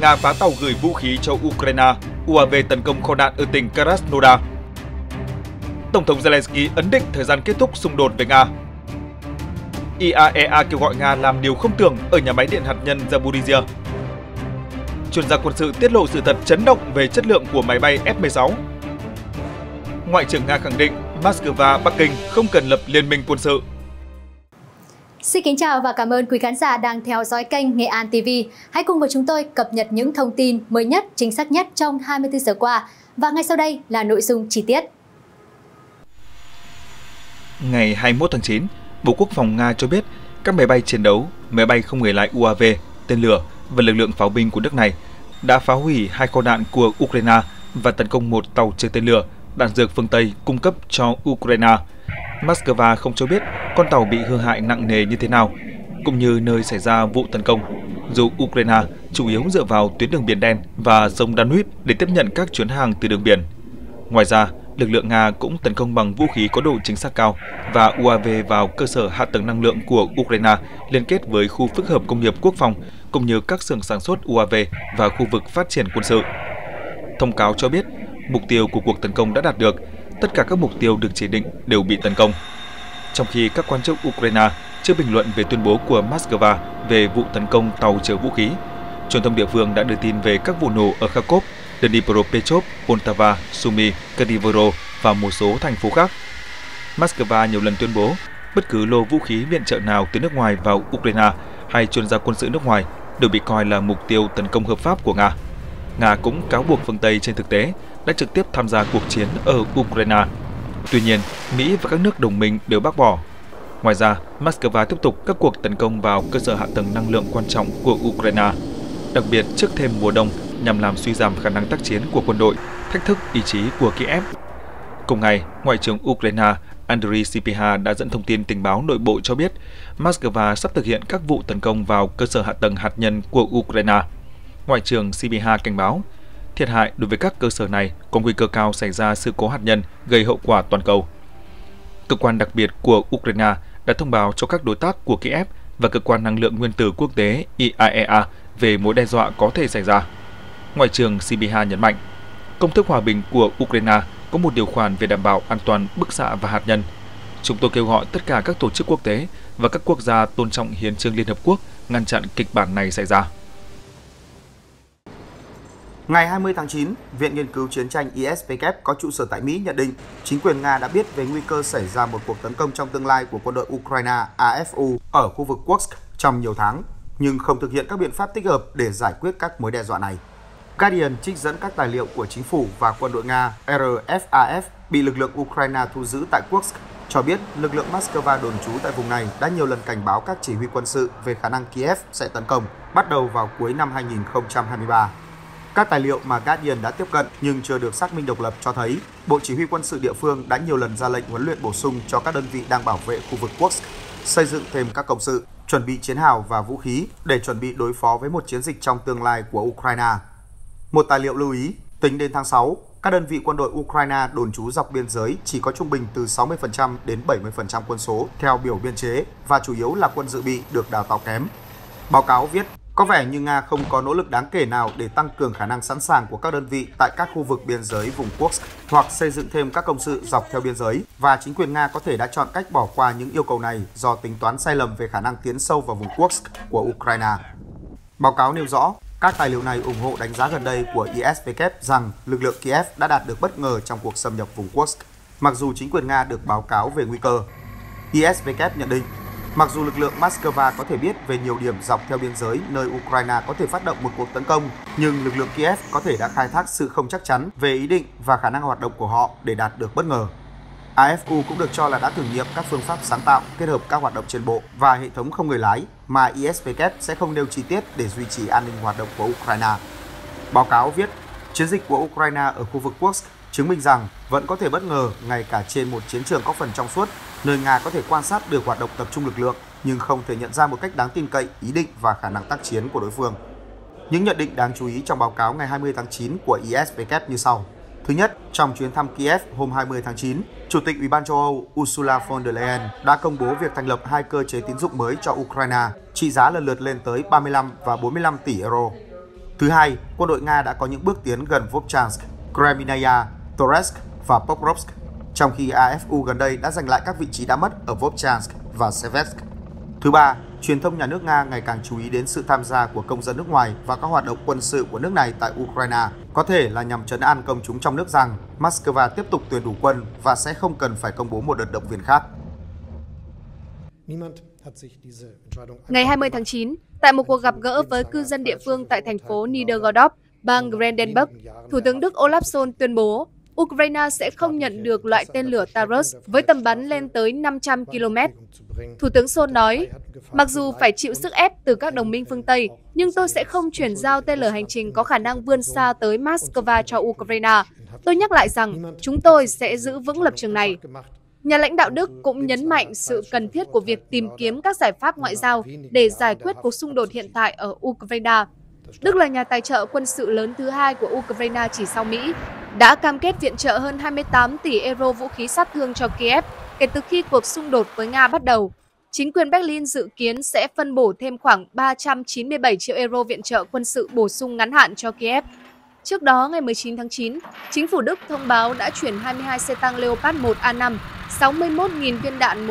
Nga phá tàu gửi vũ khí cho Ukraine, UAV tấn công kho đạn ở tỉnh Krasnodar. Tổng thống Zelensky ấn định thời gian kết thúc xung đột với Nga. IAEA kêu gọi Nga làm điều không tưởng ở nhà máy điện hạt nhân Zaporizhia. Chuyên gia quân sự tiết lộ sự thật chấn động về chất lượng của máy bay F-16. Ngoại trưởng Nga khẳng định Moscow, Bắc Kinh không cần lập liên minh quân sự. Xin kính chào và cảm ơn quý khán giả đang theo dõi kênh Nghệ An TV. Hãy cùng với chúng tôi cập nhật những thông tin mới nhất, chính xác nhất trong 24 giờ qua. Và ngay sau đây là nội dung chi tiết. Ngày 21 tháng 9, Bộ Quốc phòng Nga cho biết các máy bay chiến đấu, máy bay không người lái UAV, tên lửa và lực lượng pháo binh của nước này đã phá hủy 2 kho đạn của Ukraine và tấn công một tàu chở tên lửa, đạn dược phương Tây cung cấp cho Ukraine. Moscow không cho biết con tàu bị hư hại nặng nề như thế nào, cũng như nơi xảy ra vụ tấn công, dù Ukraine chủ yếu dựa vào tuyến đường Biển Đen và sông Danube để tiếp nhận các chuyến hàng từ đường biển. Ngoài ra, lực lượng Nga cũng tấn công bằng vũ khí có độ chính xác cao và UAV vào cơ sở hạ tầng năng lượng của Ukraine liên kết với khu phức hợp công nghiệp quốc phòng, cũng như các xưởng sản xuất UAV và khu vực phát triển quân sự. Thông cáo cho biết, mục tiêu của cuộc tấn công đã đạt được, tất cả các mục tiêu được chỉ định đều bị tấn công. Trong khi các quan chức Ukraine chưa bình luận về tuyên bố của Moscow về vụ tấn công tàu chở vũ khí, truyền thông địa phương đã đưa tin về các vụ nổ ở Kharkov, Dnipropetrovsk, Poltava, Sumy, Kadivoro và một số thành phố khác. Moscow nhiều lần tuyên bố bất cứ lô vũ khí viện trợ nào từ nước ngoài vào Ukraine hay chuyên gia quân sự nước ngoài đều bị coi là mục tiêu tấn công hợp pháp của Nga. Nga cũng cáo buộc phương Tây trên thực tế đã trực tiếp tham gia cuộc chiến ở Ukraine. Tuy nhiên, Mỹ và các nước đồng minh đều bác bỏ. Ngoài ra, Moscow tiếp tục các cuộc tấn công vào cơ sở hạ tầng năng lượng quan trọng của Ukraine, đặc biệt trước thêm mùa đông nhằm làm suy giảm khả năng tác chiến của quân đội, thách thức ý chí của Kiev. Cùng ngày, Ngoại trưởng Ukraine Andriy Sybiha đã dẫn thông tin tình báo nội bộ cho biết Moscow sắp thực hiện các vụ tấn công vào cơ sở hạ tầng hạt nhân của Ukraine. Ngoại trưởng Sybiha cảnh báo, thiệt hại đối với các cơ sở này có nguy cơ cao xảy ra sự cố hạt nhân gây hậu quả toàn cầu. Cơ quan đặc biệt của Ukraine đã thông báo cho các đối tác của Kiev và Cơ quan Năng lượng Nguyên tử Quốc tế IAEA về mối đe dọa có thể xảy ra. Ngoại trưởng Sybiha nhấn mạnh, công thức hòa bình của Ukraine có một điều khoản về đảm bảo an toàn bức xạ và hạt nhân. Chúng tôi kêu gọi tất cả các tổ chức quốc tế và các quốc gia tôn trọng hiến chương Liên Hợp Quốc ngăn chặn kịch bản này xảy ra. Ngày 20 tháng 9, Viện Nghiên cứu Chiến tranh ISW có trụ sở tại Mỹ nhận định chính quyền Nga đã biết về nguy cơ xảy ra một cuộc tấn công trong tương lai của quân đội Ukraine AFU ở khu vực Kursk trong nhiều tháng, nhưng không thực hiện các biện pháp thích hợp để giải quyết các mối đe dọa này. Guardian trích dẫn các tài liệu của chính phủ và quân đội Nga RFAF bị lực lượng Ukraine thu giữ tại Kursk cho biết lực lượng Moscow đồn trú tại vùng này đã nhiều lần cảnh báo các chỉ huy quân sự về khả năng Kiev sẽ tấn công bắt đầu vào cuối năm 2023. Các tài liệu mà Guardian đã tiếp cận nhưng chưa được xác minh độc lập cho thấy Bộ Chỉ huy quân sự địa phương đã nhiều lần ra lệnh huấn luyện bổ sung cho các đơn vị đang bảo vệ khu vực Kursk, xây dựng thêm các công sự, chuẩn bị chiến hào và vũ khí để chuẩn bị đối phó với một chiến dịch trong tương lai của Ukraine. Một tài liệu lưu ý, tính đến tháng 6, các đơn vị quân đội Ukraine đồn trú dọc biên giới chỉ có trung bình từ 60% đến 70% quân số theo biểu biên chế và chủ yếu là quân dự bị được đào tạo kém. Báo cáo viết, có vẻ như Nga không có nỗ lực đáng kể nào để tăng cường khả năng sẵn sàng của các đơn vị tại các khu vực biên giới vùng Kursk hoặc xây dựng thêm các công sự dọc theo biên giới, và chính quyền Nga có thể đã chọn cách bỏ qua những yêu cầu này do tính toán sai lầm về khả năng tiến sâu vào vùng Kursk của Ukraine. Báo cáo nêu rõ, các tài liệu này ủng hộ đánh giá gần đây của ISW rằng lực lượng Kiev đã đạt được bất ngờ trong cuộc xâm nhập vùng Kursk, mặc dù chính quyền Nga được báo cáo về nguy cơ. ISW nhận định, mặc dù lực lượng Moscow có thể biết về nhiều điểm dọc theo biên giới nơi Ukraine có thể phát động một cuộc tấn công, nhưng lực lượng Kiev có thể đã khai thác sự không chắc chắn về ý định và khả năng hoạt động của họ để đạt được bất ngờ. AFU cũng được cho là đã thử nghiệm các phương pháp sáng tạo kết hợp các hoạt động trên bộ và hệ thống không người lái mà ISW sẽ không nêu chi tiết để duy trì an ninh hoạt động của Ukraine. Báo cáo viết, chiến dịch của Ukraine ở khu vực Kursk chứng minh rằng vẫn có thể bất ngờ ngay cả trên một chiến trường có phần trong suốt, nơi Nga có thể quan sát được hoạt động tập trung lực lượng nhưng không thể nhận ra một cách đáng tin cậy ý định và khả năng tác chiến của đối phương. Những nhận định đáng chú ý trong báo cáo ngày 20 tháng 9 của ISW như sau. Thứ nhất, trong chuyến thăm Kiev hôm 20 tháng 9, Chủ tịch Ủy ban châu Âu Ursula von der Leyen đã công bố việc thành lập 2 cơ chế tín dụng mới cho Ukraine, trị giá lần lượt lên tới 35 và 45 tỷ euro. Thứ hai, quân đội Nga đã có những bước tiến gần Vovchansk, Kreminaya, Toretsk và Pokrovsk, trong khi AFU gần đây đã giành lại các vị trí đã mất ở Vovchansk và Seversk. Thứ ba, truyền thông nhà nước Nga ngày càng chú ý đến sự tham gia của công dân nước ngoài và các hoạt động quân sự của nước này tại Ukraine, có thể là nhằm trấn an công chúng trong nước rằng Moscow tiếp tục tuyển đủ quân và sẽ không cần phải công bố một đợt động viên khác. Ngày 20 tháng 9, tại một cuộc gặp gỡ với cư dân địa phương tại thành phố Niedergodorf, bang Brandenburg, Thủ tướng Đức Olaf Scholz tuyên bố Ukraine sẽ không nhận được loại tên lửa Taurus với tầm bắn lên tới 500 km. Thủ tướng Scholz nói, mặc dù phải chịu sức ép từ các đồng minh phương Tây, nhưng tôi sẽ không chuyển giao tên lửa hành trình có khả năng vươn xa tới Moscow cho Ukraine. Tôi nhắc lại rằng chúng tôi sẽ giữ vững lập trường này. Nhà lãnh đạo Đức cũng nhấn mạnh sự cần thiết của việc tìm kiếm các giải pháp ngoại giao để giải quyết cuộc xung đột hiện tại ở Ukraine. Đức là nhà tài trợ quân sự lớn thứ hai của Ukraine chỉ sau Mỹ, đã cam kết viện trợ hơn 28 tỷ euro vũ khí sát thương cho Kiev kể từ khi cuộc xung đột với Nga bắt đầu. Chính quyền Berlin dự kiến sẽ phân bổ thêm khoảng 397 triệu euro viện trợ quân sự bổ sung ngắn hạn cho Kiev. Trước đó, ngày 19 tháng 9, chính phủ Đức thông báo đã chuyển 22 xe tăng Leopard 1A5, 61.000 viên đạn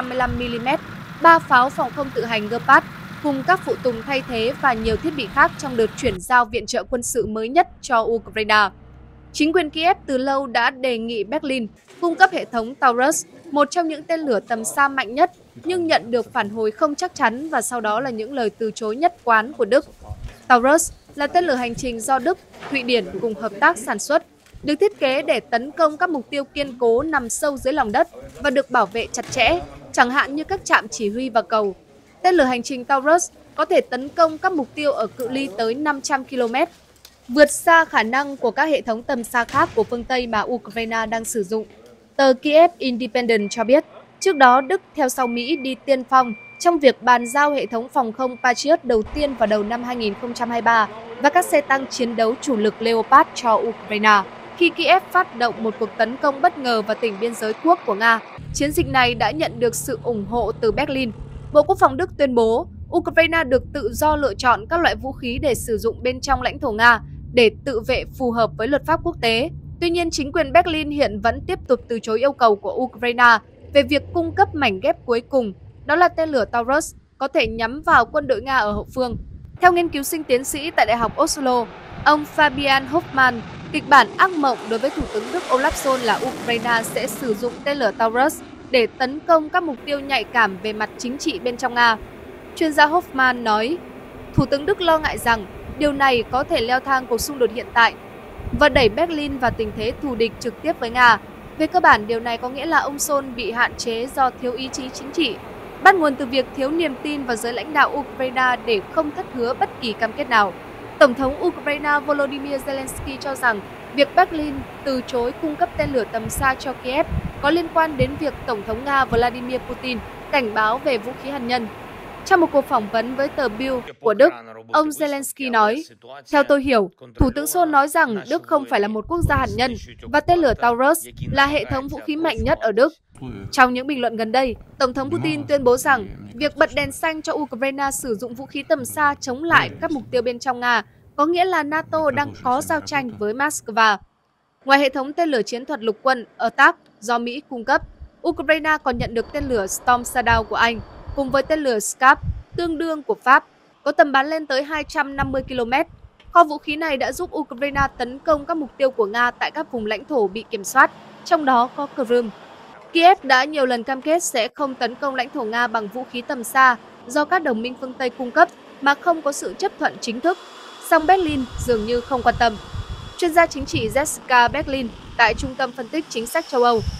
155mm, 3 pháo phòng không tự hành Gepard, cùng các phụ tùng thay thế và nhiều thiết bị khác trong đợt chuyển giao viện trợ quân sự mới nhất cho Ukraine. Chính quyền Kiev từ lâu đã đề nghị Berlin cung cấp hệ thống Taurus, một trong những tên lửa tầm xa mạnh nhất, nhưng nhận được phản hồi không chắc chắn và sau đó là những lời từ chối nhất quán của Đức. Taurus là tên lửa hành trình do Đức, Thụy Điển cùng hợp tác sản xuất, được thiết kế để tấn công các mục tiêu kiên cố nằm sâu dưới lòng đất và được bảo vệ chặt chẽ, chẳng hạn như các trạm chỉ huy và cầu. Tên lửa hành trình Taurus có thể tấn công các mục tiêu ở cự ly tới 500 km, vượt xa khả năng của các hệ thống tầm xa khác của phương Tây mà Ukraine đang sử dụng. Tờ Kiev Independent cho biết, trước đó Đức theo sau Mỹ đi tiên phong trong việc bàn giao hệ thống phòng không Patriot đầu tiên vào đầu năm 2023 và các xe tăng chiến đấu chủ lực Leopard cho Ukraine. Khi Kiev phát động một cuộc tấn công bất ngờ vào tỉnh biên giới quốc của Nga, chiến dịch này đã nhận được sự ủng hộ từ Berlin. Bộ Quốc phòng Đức tuyên bố Ukraine được tự do lựa chọn các loại vũ khí để sử dụng bên trong lãnh thổ Nga để tự vệ phù hợp với luật pháp quốc tế. Tuy nhiên, chính quyền Berlin hiện vẫn tiếp tục từ chối yêu cầu của Ukraine về việc cung cấp mảnh ghép cuối cùng, đó là tên lửa Taurus, có thể nhắm vào quân đội Nga ở hậu phương. Theo nghiên cứu sinh tiến sĩ tại Đại học Oslo, ông Fabian Hoffman, kịch bản ác mộng đối với Thủ tướng Đức Olaf Scholz là Ukraine sẽ sử dụng tên lửa Taurus để tấn công các mục tiêu nhạy cảm về mặt chính trị bên trong Nga. Chuyên gia Hoffman nói, Thủ tướng Đức lo ngại rằng điều này có thể leo thang cuộc xung đột hiện tại và đẩy Berlin vào tình thế thù địch trực tiếp với Nga. Về cơ bản, điều này có nghĩa là ông Scholz bị hạn chế do thiếu ý chí chính trị, bắt nguồn từ việc thiếu niềm tin vào giới lãnh đạo Ukraine để không thất hứa bất kỳ cam kết nào. Tổng thống Ukraine Volodymyr Zelensky cho rằng việc Berlin từ chối cung cấp tên lửa tầm xa cho Kiev có liên quan đến việc Tổng thống Nga Vladimir Putin cảnh báo về vũ khí hạt nhân. Trong một cuộc phỏng vấn với tờ Bild của Đức, ông Zelensky nói, theo tôi hiểu, Thủ tướng Scholz nói rằng Đức không phải là một quốc gia hạt nhân và tên lửa Taurus là hệ thống vũ khí mạnh nhất ở Đức. Trong những bình luận gần đây, Tổng thống Putin tuyên bố rằng việc bật đèn xanh cho Ukraine sử dụng vũ khí tầm xa chống lại các mục tiêu bên trong Nga có nghĩa là NATO đang có giao tranh với Moscow. Ngoài hệ thống tên lửa chiến thuật lục quân Attack do Mỹ cung cấp, Ukraine còn nhận được tên lửa Storm Shadow của Anh, cùng với tên lửa Scalp tương đương của Pháp, có tầm bắn lên tới 250 km. Kho vũ khí này đã giúp Ukraine tấn công các mục tiêu của Nga tại các vùng lãnh thổ bị kiểm soát, trong đó có Crimea. Kiev đã nhiều lần cam kết sẽ không tấn công lãnh thổ Nga bằng vũ khí tầm xa do các đồng minh phương Tây cung cấp mà không có sự chấp thuận chính thức, song Berlin dường như không quan tâm. Chuyên gia chính trị Jessica Berlin tại Trung tâm Phân tích Chính sách châu Âu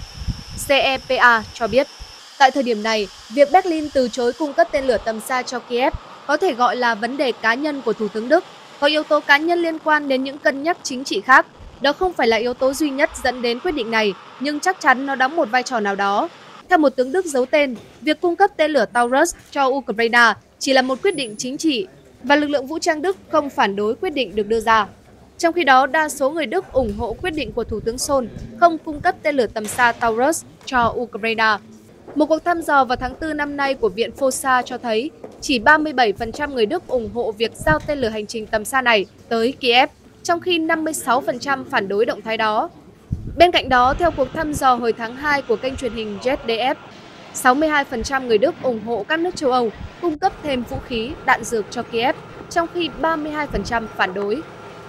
CEPA cho biết, tại thời điểm này, việc Berlin từ chối cung cấp tên lửa tầm xa cho Kiev có thể gọi là vấn đề cá nhân của Thủ tướng Đức, có yếu tố cá nhân liên quan đến những cân nhắc chính trị khác. Đó không phải là yếu tố duy nhất dẫn đến quyết định này, nhưng chắc chắn nó đóng một vai trò nào đó. Theo một tướng Đức giấu tên, việc cung cấp tên lửa Taurus cho Ukraine chỉ là một quyết định chính trị và lực lượng vũ trang Đức không phản đối quyết định được đưa ra. Trong khi đó, đa số người Đức ủng hộ quyết định của Thủ tướng Scholz không cung cấp tên lửa tầm xa Taurus cho Ukraine. Một cuộc thăm dò vào tháng 4 năm nay của Viện Fossa cho thấy chỉ 37% người Đức ủng hộ việc giao tên lửa hành trình tầm xa này tới Kiev, trong khi 56% phản đối động thái đó. Bên cạnh đó, theo cuộc thăm dò hồi tháng 2 của kênh truyền hình ZDF, 62% người Đức ủng hộ các nước châu Âu cung cấp thêm vũ khí, đạn dược cho Kiev, trong khi 32% phản đối.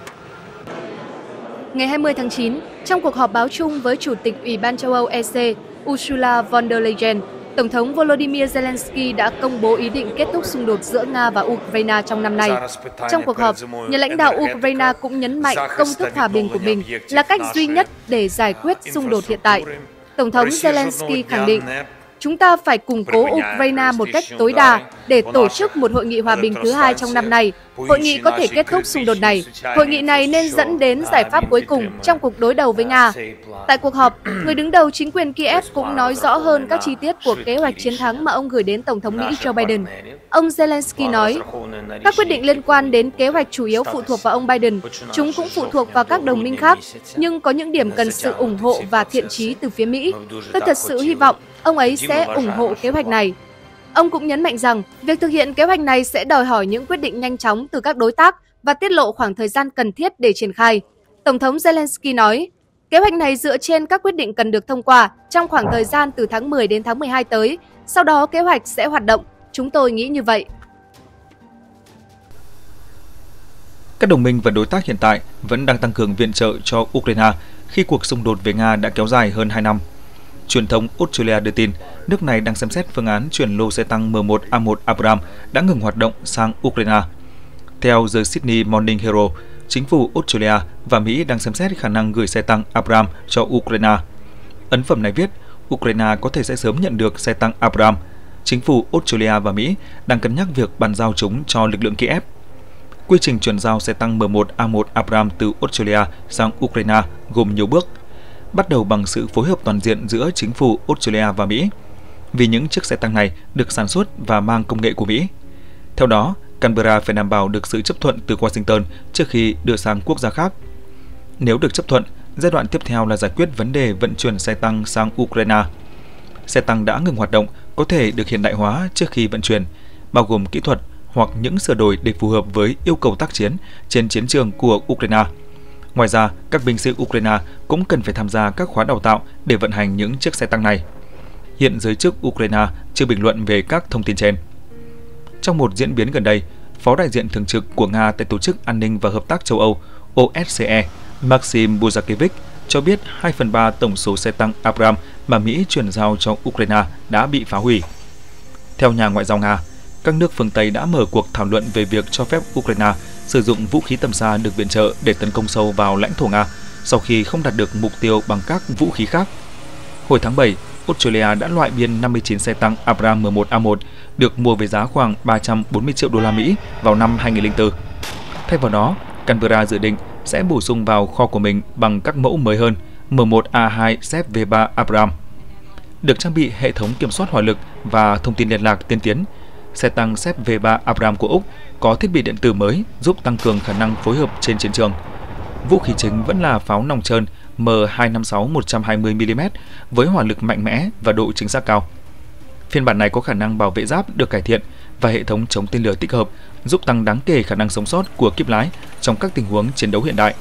Ngày 20 tháng 9, trong cuộc họp báo chung với Chủ tịch Ủy ban châu Âu EC Ursula von der Leyen, Tổng thống Volodymyr Zelensky đã công bố ý định kết thúc xung đột giữa Nga và Ukraine trong năm nay. Trong cuộc họp, nhà lãnh đạo Ukraine cũng nhấn mạnh công thức hòa bình của mình là cách duy nhất để giải quyết xung đột hiện tại. Tổng thống Zelensky khẳng định, chúng ta phải củng cố Ukraine một cách tối đa để tổ chức một hội nghị hòa bình thứ hai trong năm nay. Hội nghị có thể kết thúc xung đột này. Hội nghị này nên dẫn đến giải pháp cuối cùng trong cuộc đối đầu với Nga. Tại cuộc họp, người đứng đầu chính quyền Kiev cũng nói rõ hơn các chi tiết của kế hoạch chiến thắng mà ông gửi đến Tổng thống Mỹ Joe Biden. Ông Zelensky nói, các quyết định liên quan đến kế hoạch chủ yếu phụ thuộc vào ông Biden. Chúng cũng phụ thuộc vào các đồng minh khác, nhưng có những điểm cần sự ủng hộ và thiện chí từ phía Mỹ. Tôi thật sự hy vọng ông ấy sẽ ủng hộ kế hoạch này. Ông cũng nhấn mạnh rằng việc thực hiện kế hoạch này sẽ đòi hỏi những quyết định nhanh chóng từ các đối tác và tiết lộ khoảng thời gian cần thiết để triển khai. Tổng thống Zelensky nói, kế hoạch này dựa trên các quyết định cần được thông qua trong khoảng thời gian từ tháng 10 đến tháng 12 tới. Sau đó kế hoạch sẽ hoạt động. Chúng tôi nghĩ như vậy. Các đồng minh và đối tác hiện tại vẫn đang tăng cường viện trợ cho Ukraine khi cuộc xung đột với Nga đã kéo dài hơn 2 năm. Truyền thông Australia đưa tin, nước này đang xem xét phương án chuyển lô xe tăng M1A1 Abrams đã ngừng hoạt động sang Ukraine. Theo The Sydney Morning Herald, chính phủ Australia và Mỹ đang xem xét khả năng gửi xe tăng Abrams cho Ukraine. Ấn phẩm này viết, Ukraine có thể sẽ sớm nhận được xe tăng Abrams. Chính phủ Australia và Mỹ đang cân nhắc việc bàn giao chúng cho lực lượng Kiev. Quy trình chuyển giao xe tăng M1A1 Abrams từ Australia sang Ukraine gồm nhiều bước. Bắt đầu bằng sự phối hợp toàn diện giữa chính phủ Australia và Mỹ, vì những chiếc xe tăng này được sản xuất và mang công nghệ của Mỹ. Theo đó, Canberra phải đảm bảo được sự chấp thuận từ Washington trước khi đưa sang quốc gia khác. Nếu được chấp thuận, giai đoạn tiếp theo là giải quyết vấn đề vận chuyển xe tăng sang Ukraine. Xe tăng đã ngừng hoạt động có thể được hiện đại hóa trước khi vận chuyển, bao gồm kỹ thuật hoặc những sửa đổi để phù hợp với yêu cầu tác chiến trên chiến trường của Ukraine. Ngoài ra, các binh sĩ Ukraine cũng cần phải tham gia các khóa đào tạo để vận hành những chiếc xe tăng này. Hiện giới chức Ukraine chưa bình luận về các thông tin trên. Trong một diễn biến gần đây, Phó đại diện thường trực của Nga tại Tổ chức An ninh và Hợp tác châu Âu OSCE, Maxim Buzakevich, cho biết 2/3 tổng số xe tăng Abrams mà Mỹ chuyển giao cho Ukraine đã bị phá hủy. Theo nhà ngoại giao Nga, các nước phương Tây đã mở cuộc thảo luận về việc cho phép Ukraine sử dụng vũ khí tầm xa được viện trợ để tấn công sâu vào lãnh thổ Nga sau khi không đạt được mục tiêu bằng các vũ khí khác. Hồi tháng 7, Australia đã loại biên 59 xe tăng Abrams M1A1 được mua với giá khoảng 340 triệu đô la Mỹ vào năm 2004. Thay vào đó, Canberra dự định sẽ bổ sung vào kho của mình bằng các mẫu mới hơn M1A2 ZV3 Abrams. Được trang bị hệ thống kiểm soát hỏa lực và thông tin liên lạc tiên tiến, xe tăng ZV3 Abrams của Úc có thiết bị điện tử mới giúp tăng cường khả năng phối hợp trên chiến trường. Vũ khí chính vẫn là pháo nòng trơn M256 120mm với hỏa lực mạnh mẽ và độ chính xác cao. Phiên bản này có khả năng bảo vệ giáp được cải thiện và hệ thống chống tên lửa tích hợp giúp tăng đáng kể khả năng sống sót của kíp lái trong các tình huống chiến đấu hiện đại.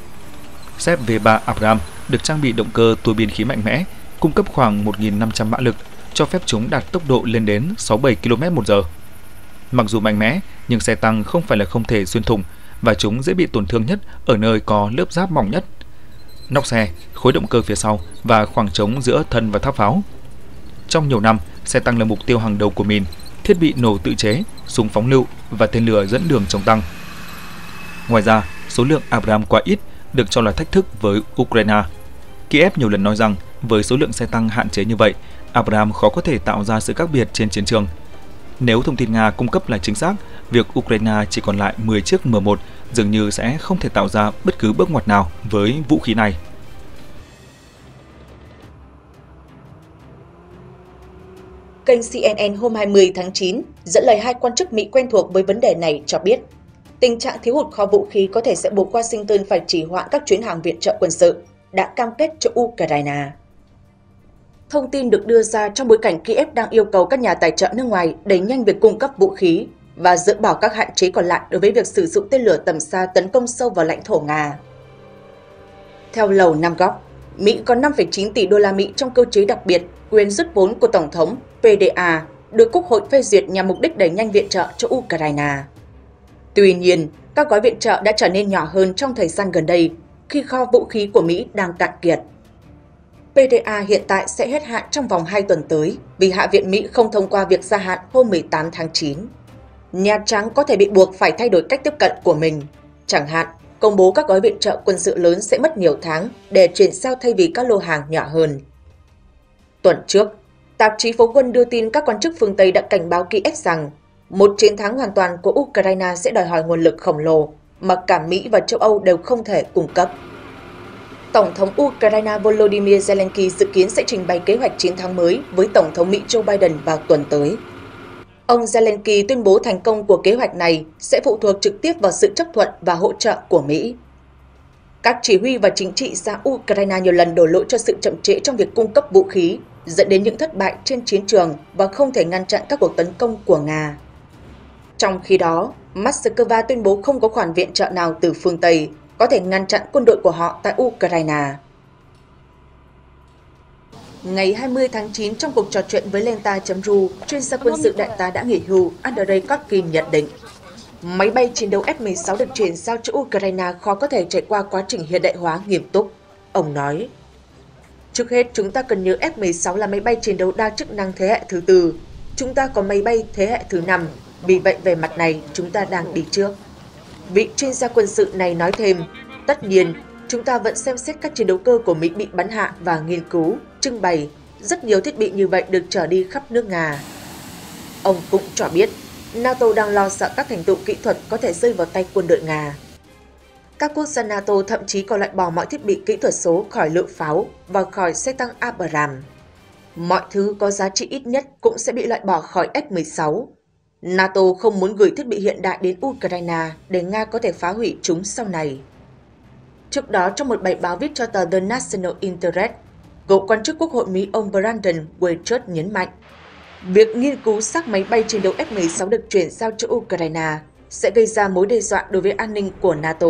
ZV3 Abrams được trang bị động cơ tua bin khí mạnh mẽ, cung cấp khoảng 1.500 mã lực, cho phép chúng đạt tốc độ lên đến 67 km/h. Mặc dù mạnh mẽ, nhưng xe tăng không phải là không thể xuyên thủng và chúng dễ bị tổn thương nhất ở nơi có lớp giáp mỏng nhất. Nóc xe, khối động cơ phía sau và khoảng trống giữa thân và tháp pháo. Trong nhiều năm, xe tăng là mục tiêu hàng đầu của mìn, thiết bị nổ tự chế, súng phóng lựu và tên lửa dẫn đường chống tăng. Ngoài ra, số lượng Abrams quá ít được cho là thách thức với Ukraine. Kiev nhiều lần nói rằng với số lượng xe tăng hạn chế như vậy, Abrams khó có thể tạo ra sự khác biệt trên chiến trường. Nếu thông tin Nga cung cấp là chính xác, việc Ukraine chỉ còn lại 10 chiếc M1 dường như sẽ không thể tạo ra bất cứ bước ngoặt nào với vũ khí này. Kênh CNN hôm 20 tháng 9 dẫn lời hai quan chức Mỹ quen thuộc với vấn đề này cho biết, tình trạng thiếu hụt kho vũ khí có thể sẽ buộc Washington phải trì hoãn các chuyến hàng viện trợ quân sự đã cam kết cho Ukraine. Thông tin được đưa ra trong bối cảnh Kiev đang yêu cầu các nhà tài trợ nước ngoài đẩy nhanh việc cung cấp vũ khí và dỡ bỏ các hạn chế còn lại đối với việc sử dụng tên lửa tầm xa tấn công sâu vào lãnh thổ Nga. Theo Lầu Năm Góc, Mỹ có 5,9 tỷ đô la Mỹ trong cơ chế đặc biệt quyền rút vốn của Tổng thống PDA được Quốc hội phê duyệt nhằm mục đích đẩy nhanh viện trợ cho Ukraine. Tuy nhiên, các gói viện trợ đã trở nên nhỏ hơn trong thời gian gần đây khi kho vũ khí của Mỹ đang cạn kiệt. PDA hiện tại sẽ hết hạn trong vòng 2 tuần tới vì Hạ viện Mỹ không thông qua việc gia hạn hôm 18 tháng 9. Nhà Trắng có thể bị buộc phải thay đổi cách tiếp cận của mình, chẳng hạn công bố các gói viện trợ quân sự lớn sẽ mất nhiều tháng để chuyển giao thay vì các lô hàng nhỏ hơn. Tuần trước, tạp chí Phố Quân đưa tin các quan chức phương Tây đã cảnh báo Kiev rằng một chiến thắng hoàn toàn của Ukraine sẽ đòi hỏi nguồn lực khổng lồ mà cả Mỹ và châu Âu đều không thể cung cấp. Tổng thống Ukraine Volodymyr Zelensky dự kiến sẽ trình bày kế hoạch chiến thắng mới với Tổng thống Mỹ Joe Biden vào tuần tới. Ông Zelensky tuyên bố thành công của kế hoạch này sẽ phụ thuộc trực tiếp vào sự chấp thuận và hỗ trợ của Mỹ. Các chỉ huy và chính trị gia Ukraine nhiều lần đổ lỗi cho sự chậm trễ trong việc cung cấp vũ khí, dẫn đến những thất bại trên chiến trường và không thể ngăn chặn các cuộc tấn công của Nga. Trong khi đó, Moscow tuyên bố không có khoản viện trợ nào từ phương Tây có thể ngăn chặn quân đội của họ tại Ukraine. Ngày 20 tháng 9, trong cuộc trò chuyện với Lenta.ru, chuyên gia quân sự đại tá đã nghỉ hưu Andrei Kotkin nhận định máy bay chiến đấu F-16 được chuyển giao cho Ukraine khó có thể trải qua quá trình hiện đại hóa nghiêm túc. Ông nói, trước hết chúng ta cần nhớ F-16 là máy bay chiến đấu đa chức năng thế hệ thứ tư. Chúng ta có máy bay thế hệ thứ 5, vì vậy về mặt này chúng ta đang đi trước. Vị chuyên gia quân sự này nói thêm, tất nhiên, chúng ta vẫn xem xét các chiến đấu cơ của Mỹ bị bắn hạ và nghiên cứu, trưng bày. Rất nhiều thiết bị như vậy được chở đi khắp nước Nga. Ông cũng cho biết, NATO đang lo sợ các thành tựu kỹ thuật có thể rơi vào tay quân đội Nga. Các quốc gia NATO thậm chí còn loại bỏ mọi thiết bị kỹ thuật số khỏi lựu pháo và khỏi xe tăng Abrams. Mọi thứ có giá trị ít nhất cũng sẽ bị loại bỏ khỏi F-16. NATO không muốn gửi thiết bị hiện đại đến Ukraine để Nga có thể phá hủy chúng sau này. Trước đó, trong một bài báo viết cho tờ The National Interest, cựu quan chức Quốc hội Mỹ ông Brandon Weichert nhấn mạnh, việc nghiên cứu xác máy bay chiến đấu F-16 được chuyển giao cho Ukraine sẽ gây ra mối đe dọa đối với an ninh của NATO.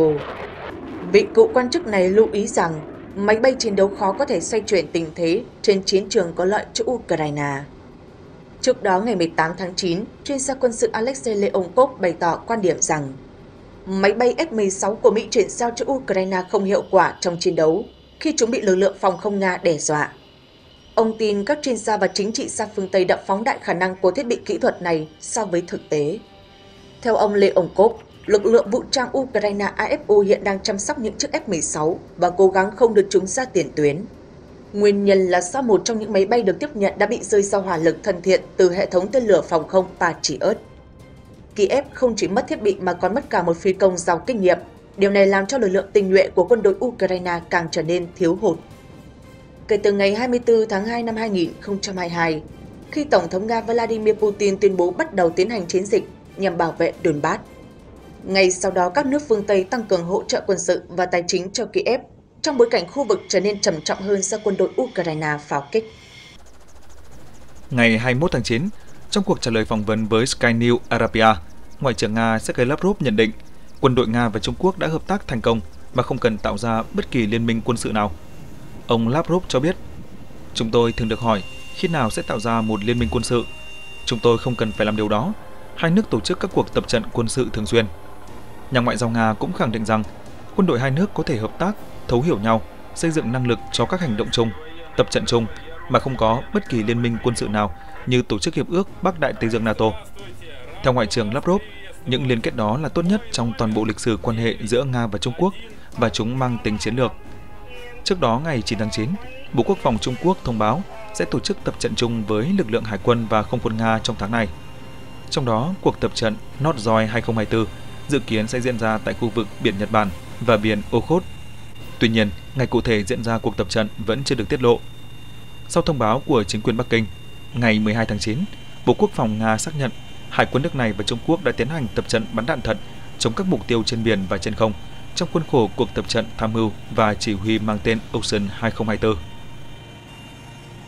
Vị cựu quan chức này lưu ý rằng máy bay chiến đấu khó có thể xoay chuyển tình thế trên chiến trường có lợi cho Ukraine. Trước đó, ngày 18 tháng 9, chuyên gia quân sự Alexei Leonkov bày tỏ quan điểm rằng máy bay F-16 của Mỹ chuyển giao cho Ukraine không hiệu quả trong chiến đấu khi chúng bị lực lượng phòng không Nga đe dọa. Ông tin các chuyên gia và chính trị gia phương Tây đã phóng đại khả năng của thiết bị kỹ thuật này so với thực tế. Theo ông Leonkov, lực lượng vũ trang Ukraine AFU hiện đang chăm sóc những chiếc F-16 và cố gắng không đưa chúng ra tiền tuyến. Nguyên nhân là do một trong những máy bay được tiếp nhận đã bị rơi do hỏa lực thân thiện từ hệ thống tên lửa phòng không Patriot. Kiev không chỉ mất thiết bị mà còn mất cả một phi công giàu kinh nghiệm. Điều này làm cho lực lượng tinh nhuệ của quân đội Ukraine càng trở nên thiếu hụt. Kể từ ngày 24 tháng 2 năm 2022, khi Tổng thống Nga Vladimir Putin tuyên bố bắt đầu tiến hành chiến dịch nhằm bảo vệ Donbass, ngay sau đó các nước phương Tây tăng cường hỗ trợ quân sự và tài chính cho Kiev trong bối cảnh khu vực trở nên trầm trọng hơn do quân đội Ukraine pháo kích. Ngày 21 tháng 9, trong cuộc trả lời phỏng vấn với Sky News Arabia, Ngoại trưởng Nga Sergei Lavrov nhận định quân đội Nga và Trung Quốc đã hợp tác thành công mà không cần tạo ra bất kỳ liên minh quân sự nào. Ông Lavrov cho biết, chúng tôi thường được hỏi khi nào sẽ tạo ra một liên minh quân sự. Chúng tôi không cần phải làm điều đó. Hai nước tổ chức các cuộc tập trận quân sự thường xuyên. Nhà ngoại giao Nga cũng khẳng định rằng quân đội hai nước có thể hợp tác, thấu hiểu nhau, xây dựng năng lực cho các hành động chung, tập trận chung mà không có bất kỳ liên minh quân sự nào như Tổ chức Hiệp ước Bắc Đại Tây Dương NATO. Theo Ngoại trưởng Lavrov, những liên kết đó là tốt nhất trong toàn bộ lịch sử quan hệ giữa Nga và Trung Quốc và chúng mang tính chiến lược. Trước đó, ngày 9 tháng 9, Bộ Quốc phòng Trung Quốc thông báo sẽ tổ chức tập trận chung với lực lượng hải quân và không quân Nga trong tháng này. Trong đó, cuộc tập trận Northzoy 2024 dự kiến sẽ diễn ra tại khu vực biển Nhật Bản và biển Okhotsk. Tuy nhiên, ngày cụ thể diễn ra cuộc tập trận vẫn chưa được tiết lộ. Sau thông báo của chính quyền Bắc Kinh, ngày 12 tháng 9, Bộ Quốc phòng Nga xác nhận Hải quân nước này và Trung Quốc đã tiến hành tập trận bắn đạn thật chống các mục tiêu trên biển và trên không trong khuôn khổ cuộc tập trận tham mưu và chỉ huy mang tên Ocean 2024.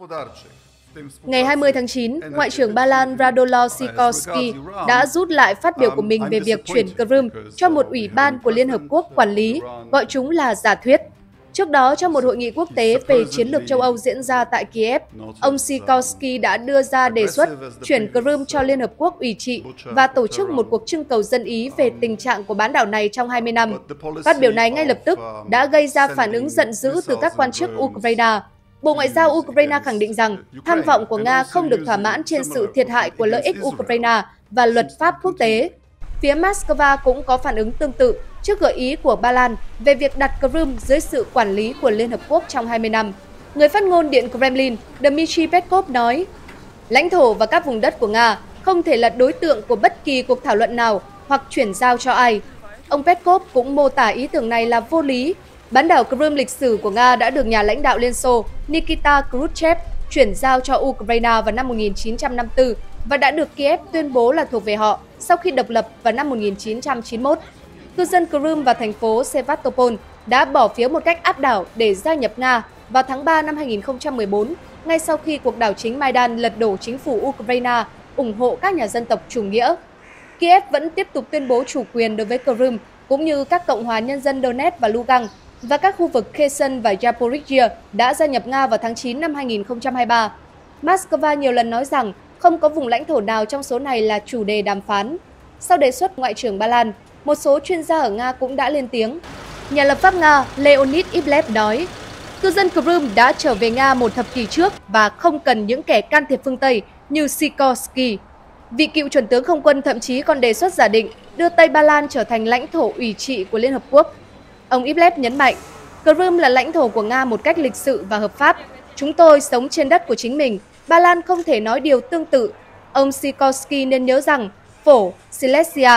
Ngày 20 tháng 9, Ngoại trưởng Ba Lan Radosław Sikorski đã rút lại phát biểu của mình về việc chuyển Crimea cho một ủy ban của Liên Hợp Quốc quản lý, gọi chúng là giả thuyết. Trước đó, trong một hội nghị quốc tế về chiến lược châu Âu diễn ra tại Kiev, ông Sikorski đã đưa ra đề xuất chuyển Crimea cho Liên Hợp Quốc ủy trị và tổ chức một cuộc trưng cầu dân ý về tình trạng của bán đảo này trong 20 năm. Phát biểu này ngay lập tức đã gây ra phản ứng giận dữ từ các quan chức Ukraine. Bộ Ngoại giao Ukraine khẳng định rằng tham vọng của Nga không được thỏa mãn trên sự thiệt hại của lợi ích Ukraine và luật pháp quốc tế. Phía Moscow cũng có phản ứng tương tự trước gợi ý của Ba Lan về việc đặt Crimea dưới sự quản lý của Liên Hợp Quốc trong 20 năm. Người phát ngôn Điện Kremlin Dmitry Peskov nói, lãnh thổ và các vùng đất của Nga không thể là đối tượng của bất kỳ cuộc thảo luận nào hoặc chuyển giao cho ai. Ông Peskov cũng mô tả ý tưởng này là vô lý. Bán đảo Crimea lịch sử của Nga đã được nhà lãnh đạo Liên Xô Nikita Khrushchev chuyển giao cho Ukraine vào năm 1954 và đã được Kiev tuyên bố là thuộc về họ sau khi độc lập vào năm 1991. Cư dân Crimea và thành phố Sevastopol đã bỏ phiếu một cách áp đảo để gia nhập Nga vào tháng 3 năm 2014, ngay sau khi cuộc đảo chính Maidan lật đổ chính phủ Ukraine ủng hộ các nhà dân tộc chủ nghĩa. Kiev vẫn tiếp tục tuyên bố chủ quyền đối với Crimea, cũng như các cộng hòa nhân dân Donetsk và Lugansk, và các khu vực Kherson và Zaporizhia đã gia nhập Nga vào tháng 9 năm 2023. Moscow nhiều lần nói rằng không có vùng lãnh thổ nào trong số này là chủ đề đàm phán. Sau đề xuất Ngoại trưởng Ba Lan, một số chuyên gia ở Nga cũng đã lên tiếng. Nhà lập pháp Nga Leonid Ivlev nói, cư dân Crimea đã trở về Nga một thập kỷ trước và không cần những kẻ can thiệp phương Tây như Sikorski. Vị cựu chuẩn tướng không quân thậm chí còn đề xuất giả định đưa Tây Ba Lan trở thành lãnh thổ ủy trị của Liên Hợp Quốc. Ông Ivlev nhấn mạnh, Crimea là lãnh thổ của Nga một cách lịch sự và hợp pháp. Chúng tôi sống trên đất của chính mình. Ba Lan không thể nói điều tương tự. Ông Sikorski nên nhớ rằng phổ Silesia,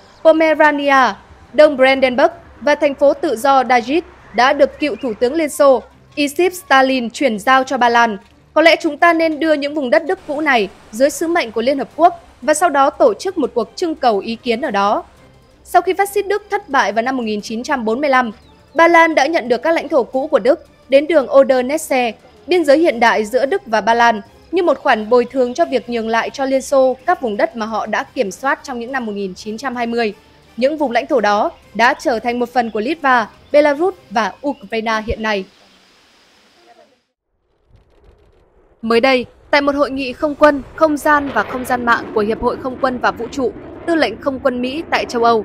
Pomerania, Đông Brandenburg và thành phố tự do Dajit đã được cựu Thủ tướng Liên Xô Iosif Stalin chuyển giao cho Ba Lan. Có lẽ chúng ta nên đưa những vùng đất Đức cũ này dưới sứ mệnh của Liên Hợp Quốc và sau đó tổ chức một cuộc trưng cầu ý kiến ở đó. Sau khi phát xít Đức thất bại vào năm 1945, Ba Lan đã nhận được các lãnh thổ cũ của Đức đến đường Oder-Neisse, biên giới hiện đại giữa Đức và Ba Lan, như một khoản bồi thường cho việc nhường lại cho Liên Xô các vùng đất mà họ đã kiểm soát trong những năm 1920. Những vùng lãnh thổ đó đã trở thành một phần của Litva, Belarus và Ukraine hiện nay. Mới đây, tại một hội nghị không quân, không gian và không gian mạng của Hiệp hội Không quân và Vũ trụ, Tư lệnh Không quân Mỹ tại châu Âu,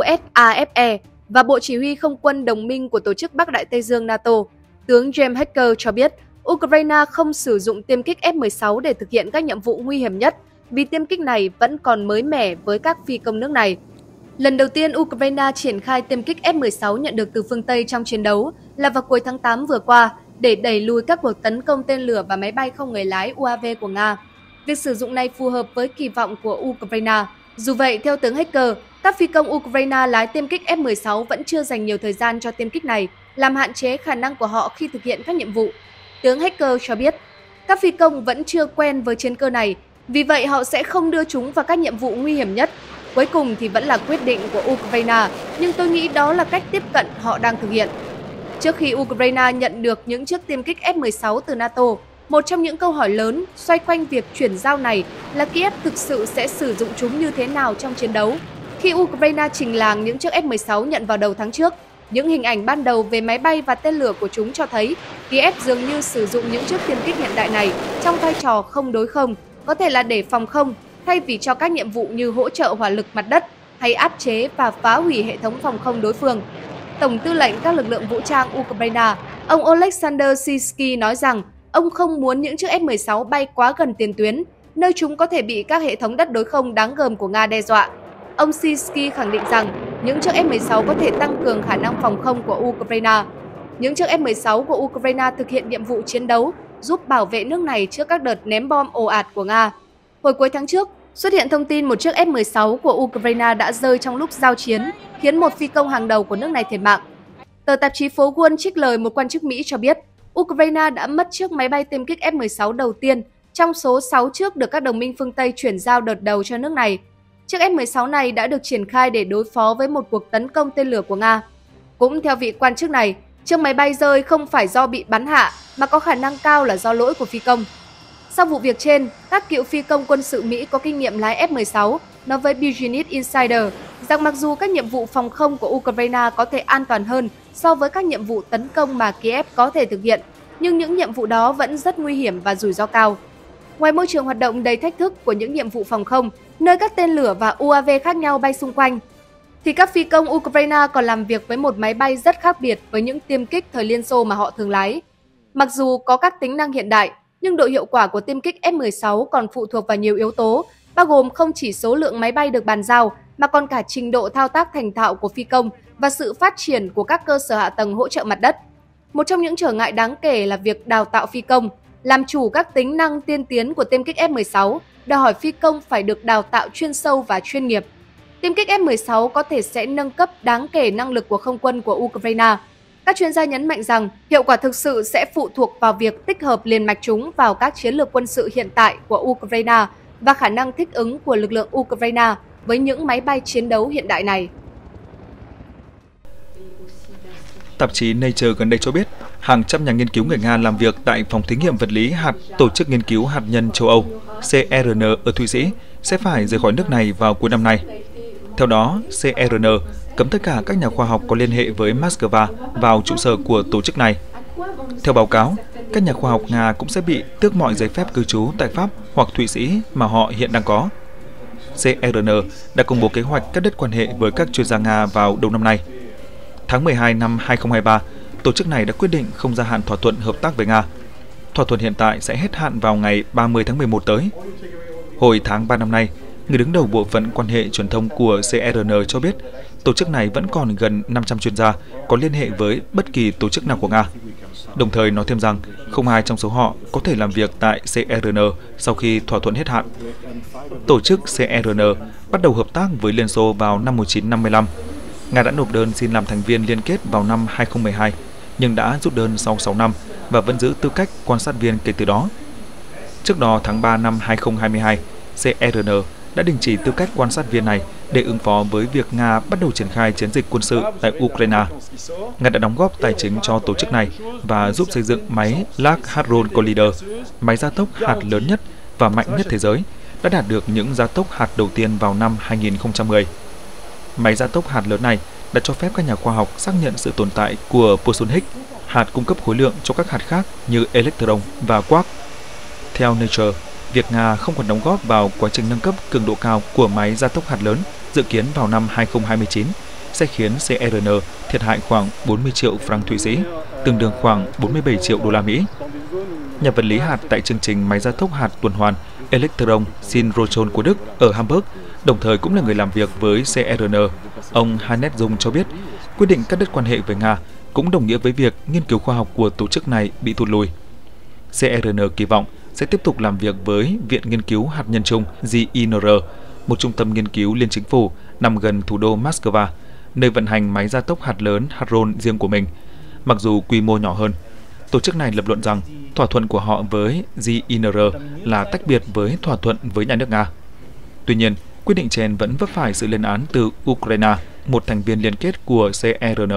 USAFE và Bộ Chỉ huy Không quân đồng minh của Tổ chức Bắc Đại Tây Dương NATO, tướng James Hacker cho biết Ukraine không sử dụng tiêm kích F-16 để thực hiện các nhiệm vụ nguy hiểm nhất vì tiêm kích này vẫn còn mới mẻ với các phi công nước này. Lần đầu tiên Ukraine triển khai tiêm kích F-16 nhận được từ phương Tây trong chiến đấu là vào cuối tháng 8 vừa qua để đẩy lùi các cuộc tấn công tên lửa và máy bay không người lái UAV của Nga. Việc sử dụng này phù hợp với kỳ vọng của Ukraine. Dù vậy, theo tướng Hacker, các phi công Ukraine lái tiêm kích F-16 vẫn chưa dành nhiều thời gian cho tiêm kích này, làm hạn chế khả năng của họ khi thực hiện các nhiệm vụ. Tướng Hacker cho biết, các phi công vẫn chưa quen với chiến cơ này, vì vậy họ sẽ không đưa chúng vào các nhiệm vụ nguy hiểm nhất. Cuối cùng thì vẫn là quyết định của Ukraine, nhưng tôi nghĩ đó là cách tiếp cận họ đang thực hiện. Trước khi Ukraine nhận được những chiếc tiêm kích F-16 từ NATO, một trong những câu hỏi lớn xoay quanh việc chuyển giao này là Kiev thực sự sẽ sử dụng chúng như thế nào trong chiến đấu. Khi Ukraine trình làng những chiếc F-16 nhận vào đầu tháng trước, những hình ảnh ban đầu về máy bay và tên lửa của chúng cho thấy Kiev dường như sử dụng những chiếc tiêm kích hiện đại này trong vai trò không đối không, có thể là để phòng không, thay vì cho các nhiệm vụ như hỗ trợ hỏa lực mặt đất hay áp chế và phá hủy hệ thống phòng không đối phương. Tổng tư lệnh các lực lượng vũ trang Ukraine, ông Oleksandr Sysky nói rằng ông không muốn những chiếc F-16 bay quá gần tiền tuyến, nơi chúng có thể bị các hệ thống đất đối không đáng gờm của Nga đe dọa. Ông Sysky khẳng định rằng những chiếc F-16 có thể tăng cường khả năng phòng không của Ukraine. Những chiếc F-16 của Ukraine thực hiện nhiệm vụ chiến đấu, giúp bảo vệ nước này trước các đợt ném bom ồ ạt của Nga. Hồi cuối tháng trước, xuất hiện thông tin một chiếc F-16 của Ukraine đã rơi trong lúc giao chiến, khiến một phi công hàng đầu của nước này thiệt mạng. Tờ tạp chí phố Wall trích lời một quan chức Mỹ cho biết, Ukraine đã mất chiếc máy bay tiêm kích F-16 đầu tiên trong số 6 chiếc được các đồng minh phương Tây chuyển giao đợt đầu cho nước này. Chiếc F-16 này đã được triển khai để đối phó với một cuộc tấn công tên lửa của Nga. Cũng theo vị quan chức này, Chiếc máy bay rơi không phải do bị bắn hạ mà có khả năng cao là do lỗi của phi công. Sau vụ việc trên, các cựu phi công quân sự Mỹ có kinh nghiệm lái F-16 nói với Business Insider rằng mặc dù các nhiệm vụ phòng không của Ukraine có thể an toàn hơn so với các nhiệm vụ tấn công mà Kiev có thể thực hiện, nhưng những nhiệm vụ đó vẫn rất nguy hiểm và rủi ro cao. Ngoài môi trường hoạt động đầy thách thức của những nhiệm vụ phòng không, nơi các tên lửa và UAV khác nhau bay xung quanh, thì các phi công Ukraine còn làm việc với một máy bay rất khác biệt với những tiêm kích thời Liên Xô mà họ thường lái. Mặc dù có các tính năng hiện đại, nhưng độ hiệu quả của tiêm kích F-16 còn phụ thuộc vào nhiều yếu tố, bao gồm không chỉ số lượng máy bay được bàn giao, mà còn cả trình độ thao tác thành thạo của phi công và sự phát triển của các cơ sở hạ tầng hỗ trợ mặt đất. Một trong những trở ngại đáng kể là việc đào tạo phi công. Làm chủ các tính năng tiên tiến của tiêm kích F-16 đòi hỏi phi công phải được đào tạo chuyên sâu và chuyên nghiệp. Tiêm kích F-16 có thể sẽ nâng cấp đáng kể năng lực của không quân của Ukraine. Các chuyên gia nhấn mạnh rằng hiệu quả thực sự sẽ phụ thuộc vào việc tích hợp liền mạch chúng vào các chiến lược quân sự hiện tại của Ukraine và khả năng thích ứng của lực lượng Ukraine với những máy bay chiến đấu hiện đại này. Tạp chí Nature gần đây cho biết, hàng trăm nhà nghiên cứu người Nga làm việc tại Phòng Thí nghiệm Vật lý hạt Tổ chức Nghiên cứu Hạt nhân châu Âu (CERN) ở Thụy Sĩ sẽ phải rời khỏi nước này vào cuối năm nay. Theo đó, CERN cấm tất cả các nhà khoa học có liên hệ với Moscow vào trụ sở của tổ chức này. Theo báo cáo, các nhà khoa học Nga cũng sẽ bị tước mọi giấy phép cư trú tại Pháp hoặc Thụy Sĩ mà họ hiện đang có. CERN đã công bố kế hoạch cắt đứt quan hệ với các chuyên gia Nga vào đầu năm nay. Tháng 12 năm 2023, tổ chức này đã quyết định không gia hạn thỏa thuận hợp tác với Nga. Thỏa thuận hiện tại sẽ hết hạn vào ngày 30 tháng 11 tới. Hồi tháng 3 năm nay, người đứng đầu bộ phận quan hệ truyền thông của CERN cho biết tổ chức này vẫn còn gần 500 chuyên gia có liên hệ với bất kỳ tổ chức nào của Nga. Đồng thời nói thêm rằng không ai trong số họ có thể làm việc tại CERN sau khi thỏa thuận hết hạn. Tổ chức CERN bắt đầu hợp tác với Liên Xô vào năm 1955. Nga đã nộp đơn xin làm thành viên liên kết vào năm 2012, nhưng đã rút đơn sau 6 năm và vẫn giữ tư cách quan sát viên kể từ đó. Trước đó, tháng 3 năm 2022, CERN đã đình chỉ tư cách quan sát viên này để ứng phó với việc Nga bắt đầu triển khai chiến dịch quân sự tại Ukraine. Nga đã đóng góp tài chính cho tổ chức này và giúp xây dựng máy Lark Hadron Collider, máy gia tốc hạt lớn nhất và mạnh nhất thế giới, đã đạt được những gia tốc hạt đầu tiên vào năm 2010. Máy gia tốc hạt lớn này đã cho phép các nhà khoa học xác nhận sự tồn tại của boson Higgs, hạt cung cấp khối lượng cho các hạt khác như electron và quark. Theo Nature, việc Nga không còn đóng góp vào quá trình nâng cấp cường độ cao của máy gia tốc hạt lớn dự kiến vào năm 2029 sẽ khiến CERN thiệt hại khoảng 40 triệu franc Thụy Sĩ, tương đương khoảng 47 triệu đô la Mỹ. Nhà vật lý hạt tại chương trình máy gia tốc hạt tuần hoàn Electron Synchron của Đức ở Hamburg, đồng thời cũng là người làm việc với CERN, ông Hannes Jung cho biết, quyết định cắt đứt quan hệ với Nga cũng đồng nghĩa với việc nghiên cứu khoa học của tổ chức này bị thụt lùi. CERN kỳ vọng sẽ tiếp tục làm việc với Viện Nghiên cứu Hạt nhân chung GINR, một trung tâm nghiên cứu liên chính phủ nằm gần thủ đô Moscow, nơi vận hành máy gia tốc hạt lớn Hadron riêng của mình. Mặc dù quy mô nhỏ hơn, tổ chức này lập luận rằng thỏa thuận của họ với GINR là tách biệt với thỏa thuận với nhà nước Nga. Tuy nhiên, quyết định trên vẫn vấp phải sự lên án từ Ukraine, một thành viên liên kết của CERN.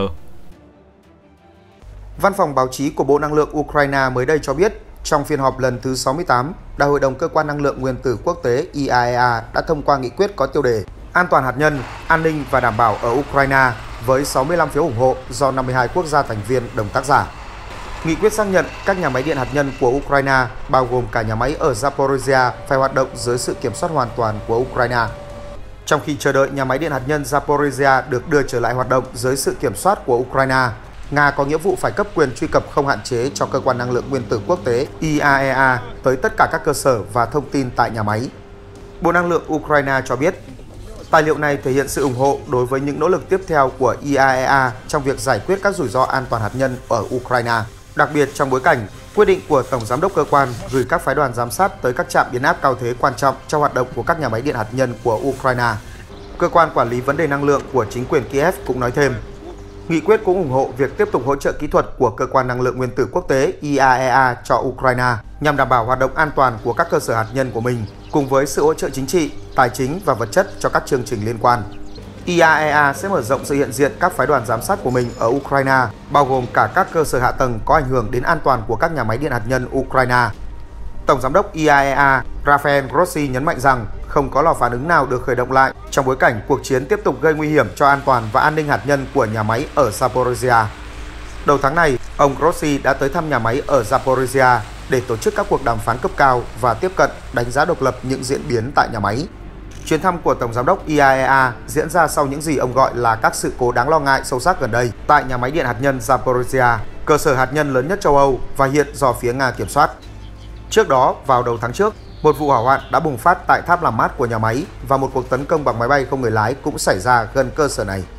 Văn phòng báo chí của Bộ Năng lượng Ukraine mới đây cho biết, trong phiên họp lần thứ 68, Đại hội đồng Cơ quan Năng lượng Nguyên tử Quốc tế IAEA đã thông qua nghị quyết có tiêu đề An toàn hạt nhân, an ninh và đảm bảo ở Ukraine với 65 phiếu ủng hộ do 52 quốc gia thành viên đồng tác giả. Nghị quyết xác nhận các nhà máy điện hạt nhân của Ukraine, bao gồm cả nhà máy ở Zaporizhia, phải hoạt động dưới sự kiểm soát hoàn toàn của Ukraine. Trong khi chờ đợi nhà máy điện hạt nhân Zaporizhia được đưa trở lại hoạt động dưới sự kiểm soát của Ukraine, Nga có nghĩa vụ phải cấp quyền truy cập không hạn chế cho Cơ quan Năng lượng Nguyên tử Quốc tế IAEA tới tất cả các cơ sở và thông tin tại nhà máy. Bộ Năng lượng Ukraine cho biết, tài liệu này thể hiện sự ủng hộ đối với những nỗ lực tiếp theo của IAEA trong việc giải quyết các rủi ro an toàn hạt nhân ở Ukraine, đặc biệt trong bối cảnh quyết định của Tổng Giám đốc cơ quan gửi các phái đoàn giám sát tới các trạm biến áp cao thế quan trọng trong hoạt động của các nhà máy điện hạt nhân của Ukraine. Cơ quan quản lý vấn đề năng lượng của chính quyền Kiev cũng nói thêm, nghị quyết cũng ủng hộ việc tiếp tục hỗ trợ kỹ thuật của Cơ quan Năng lượng Nguyên tử Quốc tế IAEA cho Ukraine nhằm đảm bảo hoạt động an toàn của các cơ sở hạt nhân của mình, cùng với sự hỗ trợ chính trị, tài chính và vật chất cho các chương trình liên quan. IAEA sẽ mở rộng sự hiện diện các phái đoàn giám sát của mình ở Ukraine, bao gồm cả các cơ sở hạ tầng có ảnh hưởng đến an toàn của các nhà máy điện hạt nhân Ukraine. Tổng giám đốc IAEA Rafael Grossi nhấn mạnh rằng không có lò phản ứng nào được khởi động lại trong bối cảnh cuộc chiến tiếp tục gây nguy hiểm cho an toàn và an ninh hạt nhân của nhà máy ở Zaporizhia. Đầu tháng này, ông Grossi đã tới thăm nhà máy ở Zaporizhia để tổ chức các cuộc đàm phán cấp cao và tiếp cận đánh giá độc lập những diễn biến tại nhà máy. Chuyến thăm của Tổng giám đốc IAEA diễn ra sau những gì ông gọi là các sự cố đáng lo ngại sâu sắc gần đây tại nhà máy điện hạt nhân Zaporizhia, cơ sở hạt nhân lớn nhất châu Âu và hiện do phía Nga kiểm soát. Trước đó, vào đầu tháng trước, một vụ hỏa hoạn đã bùng phát tại tháp làm mát của nhà máy và một cuộc tấn công bằng máy bay không người lái cũng xảy ra gần cơ sở này.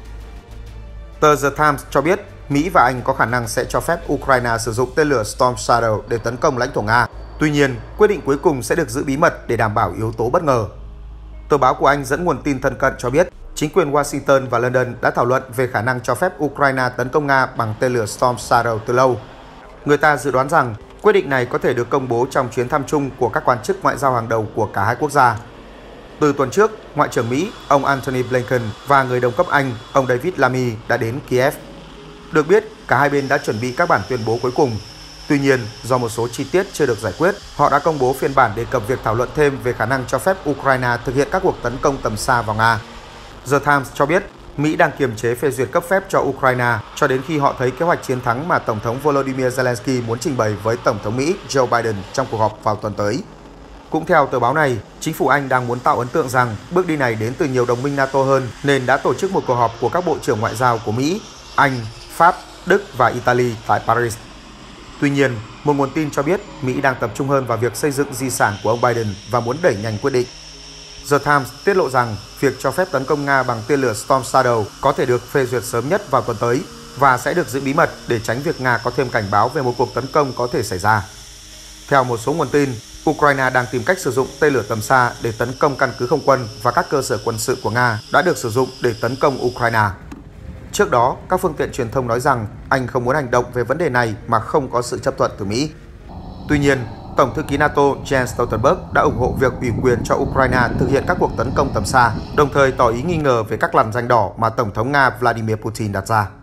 Tờ The Times cho biết Mỹ và Anh có khả năng sẽ cho phép Ukraine sử dụng tên lửa Storm Shadow để tấn công lãnh thổ Nga. Tuy nhiên, quyết định cuối cùng sẽ được giữ bí mật để đảm bảo yếu tố bất ngờ. Tờ báo của Anh dẫn nguồn tin thân cận cho biết chính quyền Washington và London đã thảo luận về khả năng cho phép Ukraine tấn công Nga bằng tên lửa Storm Shadow từ lâu. Người ta dự đoán rằng quyết định này có thể được công bố trong chuyến thăm chung của các quan chức ngoại giao hàng đầu của cả hai quốc gia. Từ tuần trước, Ngoại trưởng Mỹ, ông Antony Blinken và người đồng cấp Anh, ông David Lammy đã đến Kiev. Được biết, cả hai bên đã chuẩn bị các bản tuyên bố cuối cùng. Tuy nhiên, do một số chi tiết chưa được giải quyết, họ đã công bố phiên bản đề cập việc thảo luận thêm về khả năng cho phép Ukraine thực hiện các cuộc tấn công tầm xa vào Nga. The Times cho biết, Mỹ đang kiềm chế phê duyệt cấp phép cho Ukraine cho đến khi họ thấy kế hoạch chiến thắng mà Tổng thống Volodymyr Zelensky muốn trình bày với Tổng thống Mỹ Joe Biden trong cuộc họp vào tuần tới. Cũng theo tờ báo này, chính phủ Anh đang muốn tạo ấn tượng rằng bước đi này đến từ nhiều đồng minh NATO hơn nên đã tổ chức một cuộc họp của các bộ trưởng ngoại giao của Mỹ, Anh, Pháp, Đức và Italy tại Paris. Tuy nhiên, một nguồn tin cho biết Mỹ đang tập trung hơn vào việc xây dựng di sản của ông Biden và muốn đẩy nhanh quyết định. The Times tiết lộ rằng việc cho phép tấn công Nga bằng tên lửa Storm Shadow có thể được phê duyệt sớm nhất vào tuần tới và sẽ được giữ bí mật để tránh việc Nga có thêm cảnh báo về một cuộc tấn công có thể xảy ra. Theo một số nguồn tin, Ukraine đang tìm cách sử dụng tên lửa tầm xa để tấn công căn cứ không quân và các cơ sở quân sự của Nga đã được sử dụng để tấn công Ukraine. Trước đó, các phương tiện truyền thông nói rằng Anh không muốn hành động về vấn đề này mà không có sự chấp thuận từ Mỹ. Tuy nhiên, Tổng thư ký NATO Jens Stoltenberg đã ủng hộ việc ủy quyền cho Ukraine thực hiện các cuộc tấn công tầm xa, đồng thời tỏ ý nghi ngờ về các lằn ranh đỏ mà Tổng thống Nga Vladimir Putin đặt ra.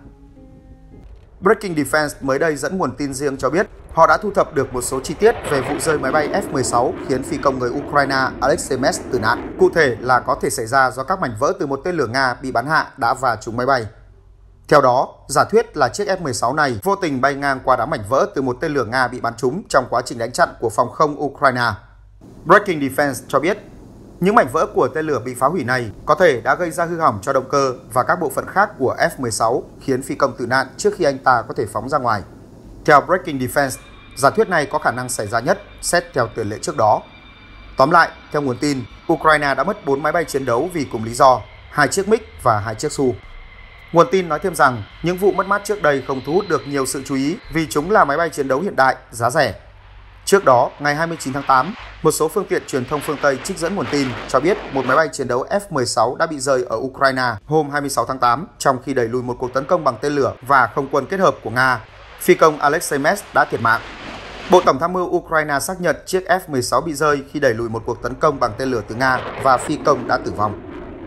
Breaking Defense mới đây dẫn nguồn tin riêng cho biết họ đã thu thập được một số chi tiết về vụ rơi máy bay F-16 khiến phi công người Ukraine Alexei Mets tử nạn. Cụ thể là có thể xảy ra do các mảnh vỡ từ một tên lửa Nga bị bắn hạ đã va trúng máy bay. Theo đó, giả thuyết là chiếc F-16 này vô tình bay ngang qua đám mảnh vỡ từ một tên lửa Nga bị bắn trúng trong quá trình đánh chặn của phòng không Ukraine. Breaking Defense cho biết, những mảnh vỡ của tên lửa bị phá hủy này có thể đã gây ra hư hỏng cho động cơ và các bộ phận khác của F-16 khiến phi công tử nạn trước khi anh ta có thể phóng ra ngoài. Theo Breaking Defense, giả thuyết này có khả năng xảy ra nhất xét theo tiền lệ trước đó. Tóm lại, theo nguồn tin, Ukraine đã mất 4 máy bay chiến đấu vì cùng lý do, 2 chiếc MiG và 2 chiếc Su. Nguồn tin nói thêm rằng những vụ mất mát trước đây không thu hút được nhiều sự chú ý vì chúng là máy bay chiến đấu hiện đại, giá rẻ. Trước đó, ngày 29 tháng 8, một số phương tiện truyền thông phương Tây trích dẫn nguồn tin cho biết một máy bay chiến đấu F-16 đã bị rơi ở Ukraine hôm 26 tháng 8 trong khi đẩy lùi một cuộc tấn công bằng tên lửa và không quân kết hợp của Nga. Phi công Alexei Mets đã thiệt mạng. Bộ Tổng tham mưu Ukraine xác nhận chiếc F-16 bị rơi khi đẩy lùi một cuộc tấn công bằng tên lửa từ Nga và phi công đã tử vong.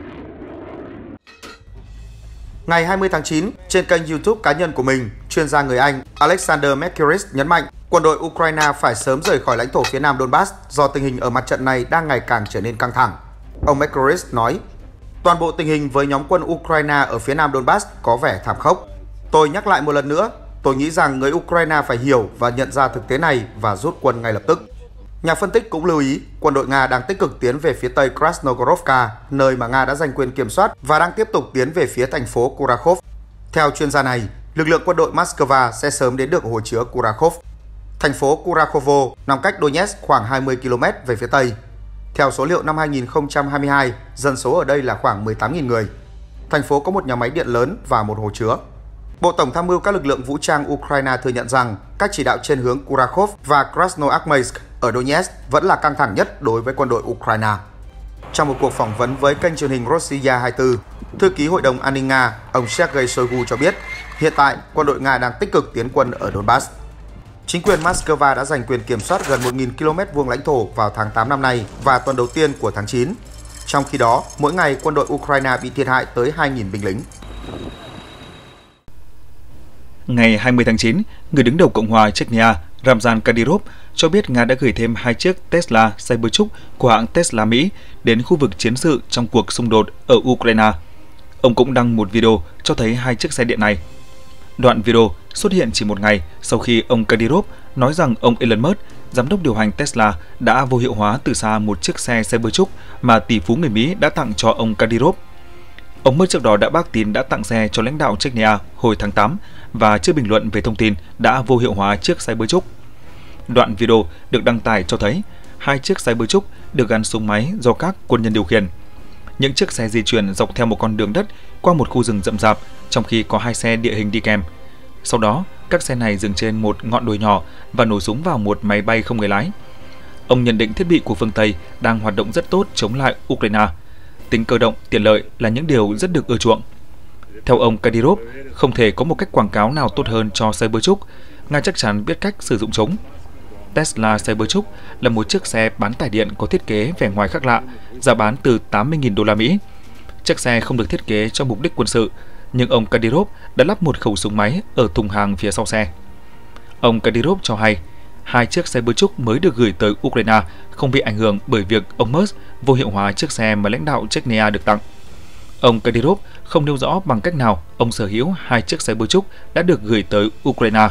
Ngày 20 tháng 9, trên kênh YouTube cá nhân của mình, chuyên gia người Anh Alexander Mercuris nhấn mạnh quân đội Ukraine phải sớm rời khỏi lãnh thổ phía nam Donbass do tình hình ở mặt trận này đang ngày càng trở nên căng thẳng. Ông Mercuris nói, toàn bộ tình hình với nhóm quân Ukraine ở phía nam Donbass có vẻ thảm khốc. Tôi nhắc lại một lần nữa, tôi nghĩ rằng người Ukraine phải hiểu và nhận ra thực tế này và rút quân ngay lập tức. Nhà phân tích cũng lưu ý, quân đội Nga đang tích cực tiến về phía tây Krasnogorovka, nơi mà Nga đã giành quyền kiểm soát và đang tiếp tục tiến về phía thành phố Kurakhov. Theo chuyên gia này, lực lượng quân đội Moscow sẽ sớm đến được hồ chứa Kurakhov. Thành phố Kurakhovo nằm cách Donetsk khoảng 20 km về phía tây. Theo số liệu năm 2022, dân số ở đây là khoảng 18.000 người. Thành phố có một nhà máy điện lớn và một hồ chứa. Bộ Tổng tham mưu các lực lượng vũ trang Ukraine thừa nhận rằng các chỉ đạo trên hướng Kurakhov và Krasnoarmeysk ở Donetsk vẫn là căng thẳng nhất đối với quân đội Ukraine. Trong một cuộc phỏng vấn với kênh truyền hình Rossiya 24, thư ký Hội đồng An ninh Nga, ông Sergei Shoigu cho biết hiện tại quân đội Nga đang tích cực tiến quân ở Donbass. Chính quyền Moscow đã giành quyền kiểm soát gần 1.000 km vuông lãnh thổ vào tháng 8 năm nay và tuần đầu tiên của tháng 9. Trong khi đó, mỗi ngày quân đội Ukraine bị thiệt hại tới 2.000 binh lính. Ngày 20 tháng 9, người đứng đầu Cộng hòa Chechnya Ramzan Kadyrov cho biết Nga đã gửi thêm 2 chiếc Tesla Cybertruck của hãng Tesla Mỹ đến khu vực chiến sự trong cuộc xung đột ở Ukraine. Ông cũng đăng một video cho thấy 2 chiếc xe điện này. Đoạn video xuất hiện chỉ một ngày sau khi ông Kadyrov nói rằng ông Elon Musk, giám đốc điều hành Tesla, đã vô hiệu hóa từ xa một chiếc xe Cybertruck mà tỷ phú người Mỹ đã tặng cho ông Kadyrov. Ông Musk trước đó đã bác tín đã tặng xe cho lãnh đạo Chechnya hồi tháng 8 và chưa bình luận về thông tin đã vô hiệu hóa chiếc Cybertruck. Đoạn video được đăng tải cho thấy 2 chiếc Cybertruck được gắn súng máy do các quân nhân điều khiển. Những chiếc xe di chuyển dọc theo một con đường đất qua một khu rừng rậm rạp, trong khi có 2 xe địa hình đi kèm. Sau đó, các xe này dừng trên một ngọn đồi nhỏ và nổ súng vào một máy bay không người lái. Ông nhận định thiết bị của phương Tây đang hoạt động rất tốt chống lại Ukraine. Tính cơ động, tiện lợi là những điều rất được ưa chuộng. Theo ông Kadyrov, không thể có một cách quảng cáo nào tốt hơn cho Cybertruck. Nga chắc chắn biết cách sử dụng chúng. Tesla Cybertruck là một chiếc xe bán tải điện có thiết kế vẻ ngoài khác lạ, giá bán từ 80.000 đô la Mỹ. Chiếc xe không được thiết kế cho mục đích quân sự, nhưng ông Kadyrov đã lắp một khẩu súng máy ở thùng hàng phía sau xe. Ông Kadyrov cho hay, 2 chiếc Cybertruck mới được gửi tới Ukraine không bị ảnh hưởng bởi việc ông Musk vô hiệu hóa chiếc xe mà lãnh đạo Chechnya được tặng. Ông Kadyrov không nêu rõ bằng cách nào ông sở hữu 2 chiếc Cybertruck đã được gửi tới Ukraine.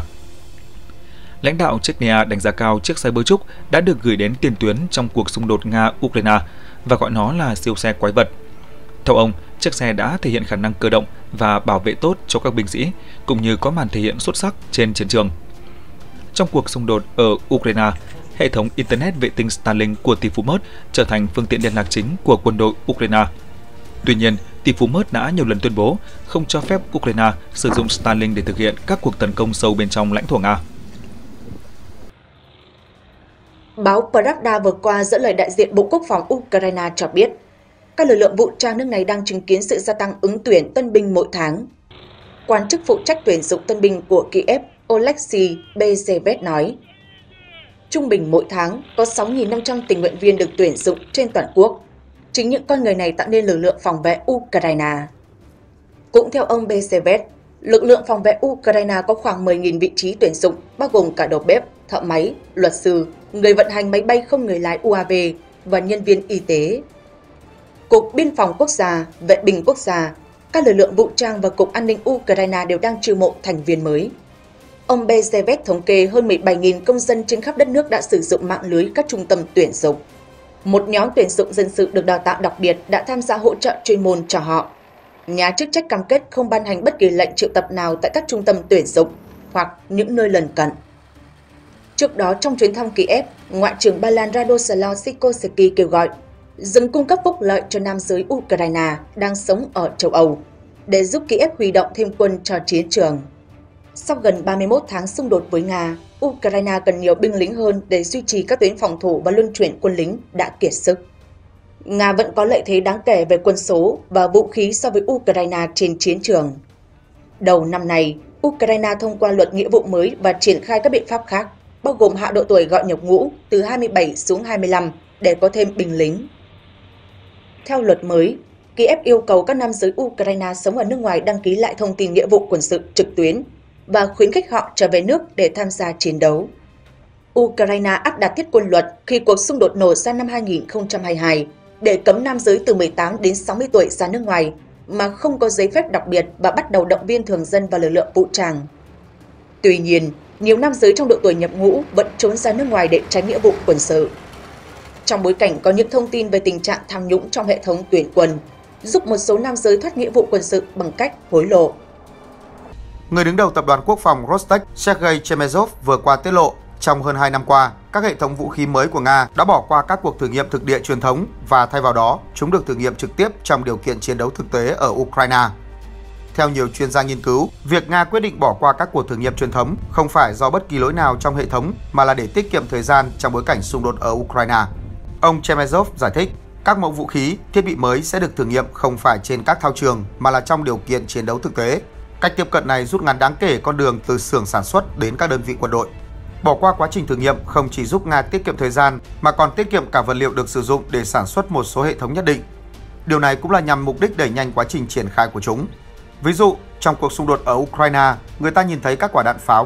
Lãnh đạo Chechnya đánh giá cao chiếc Cybertruck đã được gửi đến tiền tuyến trong cuộc xung đột Nga-Ukraine và gọi nó là siêu xe quái vật. Theo ông, chiếc xe đã thể hiện khả năng cơ động và bảo vệ tốt cho các binh sĩ, cũng như có màn thể hiện xuất sắc trên chiến trường. Trong cuộc xung đột ở Ukraine, hệ thống Internet vệ tinh Starlink của tỷ phú Musk trở thành phương tiện liên lạc chính của quân đội Ukraine. Tuy nhiên, tỷ phú Musk đã nhiều lần tuyên bố không cho phép Ukraine sử dụng Starlink để thực hiện các cuộc tấn công sâu bên trong lãnh thổ Nga. Báo Pravda vừa qua dẫn lời đại diện Bộ Quốc phòng Ukraine cho biết, các lực lượng vũ trang nước này đang chứng kiến sự gia tăng ứng tuyển tân binh mỗi tháng. Quan chức phụ trách tuyển dụng tân binh của Kiev, Oleksiy Bezevev nói, trung bình mỗi tháng có 6.500 tình nguyện viên được tuyển dụng trên toàn quốc. Chính những con người này tạo nên lực lượng phòng vệ Ukraine. Cũng theo ông Bezevev, lực lượng phòng vệ Ukraine có khoảng 10.000 vị trí tuyển dụng, bao gồm cả đầu bếp, thợ máy, luật sư, người vận hành máy bay không người lái UAV và nhân viên y tế. Cục Biên phòng Quốc gia, Vệ binh Quốc gia, các lực lượng vũ trang và Cục An ninh Ukraine đều đang chiêu mộ thành viên mới. Ông Bezevev thống kê hơn 17.000 công dân trên khắp đất nước đã sử dụng mạng lưới các trung tâm tuyển dụng. Một nhóm tuyển dụng dân sự được đào tạo đặc biệt đã tham gia hỗ trợ chuyên môn cho họ. Nhà chức trách cam kết không ban hành bất kỳ lệnh triệu tập nào tại các trung tâm tuyển dụng hoặc những nơi lân cận. Trước đó, trong chuyến thăm Kiev, Ngoại trưởng Ba Lan Radoslaw Sikorski kêu gọi dừng cung cấp phúc lợi cho nam giới Ukraine đang sống ở châu Âu để giúp Kiev huy động thêm quân cho chiến trường. Sau gần 31 tháng xung đột với Nga, Ukraine cần nhiều binh lính hơn để duy trì các tuyến phòng thủ và luân chuyển quân lính đã kiệt sức. Nga vẫn có lợi thế đáng kể về quân số và vũ khí so với Ukraine trên chiến trường. Đầu năm nay, Ukraine thông qua luật nghĩa vụ mới và triển khai các biện pháp khác, bao gồm hạ độ tuổi gọi nhập ngũ từ 27 xuống 25 để có thêm binh lính. Theo luật mới, Kiev yêu cầu các nam giới Ukraine sống ở nước ngoài đăng ký lại thông tin nghĩa vụ quân sự trực tuyến và khuyến khích họ trở về nước để tham gia chiến đấu. Ukraine áp đặt thiết quân luật khi cuộc xung đột nổ ra năm 2022 để cấm nam giới từ 18 đến 60 tuổi ra nước ngoài mà không có giấy phép đặc biệt và bắt đầu động viên thường dân và lực lượng vũ trang. Tuy nhiên, nhiều nam giới trong độ tuổi nhập ngũ vẫn trốn ra nước ngoài để tránh nghĩa vụ quân sự. Trong bối cảnh có những thông tin về tình trạng tham nhũng trong hệ thống tuyển quân, giúp một số nam giới thoát nghĩa vụ quân sự bằng cách hối lộ. Người đứng đầu tập đoàn quốc phòng Rostec, Sergei Chemezov vừa qua tiết lộ, trong hơn 2 năm qua, các hệ thống vũ khí mới của Nga đã bỏ qua các cuộc thử nghiệm thực địa truyền thống và thay vào đó, chúng được thử nghiệm trực tiếp trong điều kiện chiến đấu thực tế ở Ukraine. Theo nhiều chuyên gia nghiên cứu, việc Nga quyết định bỏ qua các cuộc thử nghiệm truyền thống không phải do bất kỳ lỗi nào trong hệ thống mà là để tiết kiệm thời gian trong bối cảnh xung đột ở Ukraine. Ông Chemezov giải thích, các mẫu vũ khí, thiết bị mới sẽ được thử nghiệm không phải trên các thao trường mà là trong điều kiện chiến đấu thực tế. Cách tiếp cận này rút ngắn đáng kể con đường từ xưởng sản xuất đến các đơn vị quân đội. Bỏ qua quá trình thử nghiệm không chỉ giúp Nga tiết kiệm thời gian mà còn tiết kiệm cả vật liệu được sử dụng để sản xuất một số hệ thống nhất định. điều này cũng là nhằm mục đích đẩy nhanh quá trình triển khai của chúng. Ví dụ, trong cuộc xung đột ở Ukraine, người ta nhìn thấy các quả đạn pháo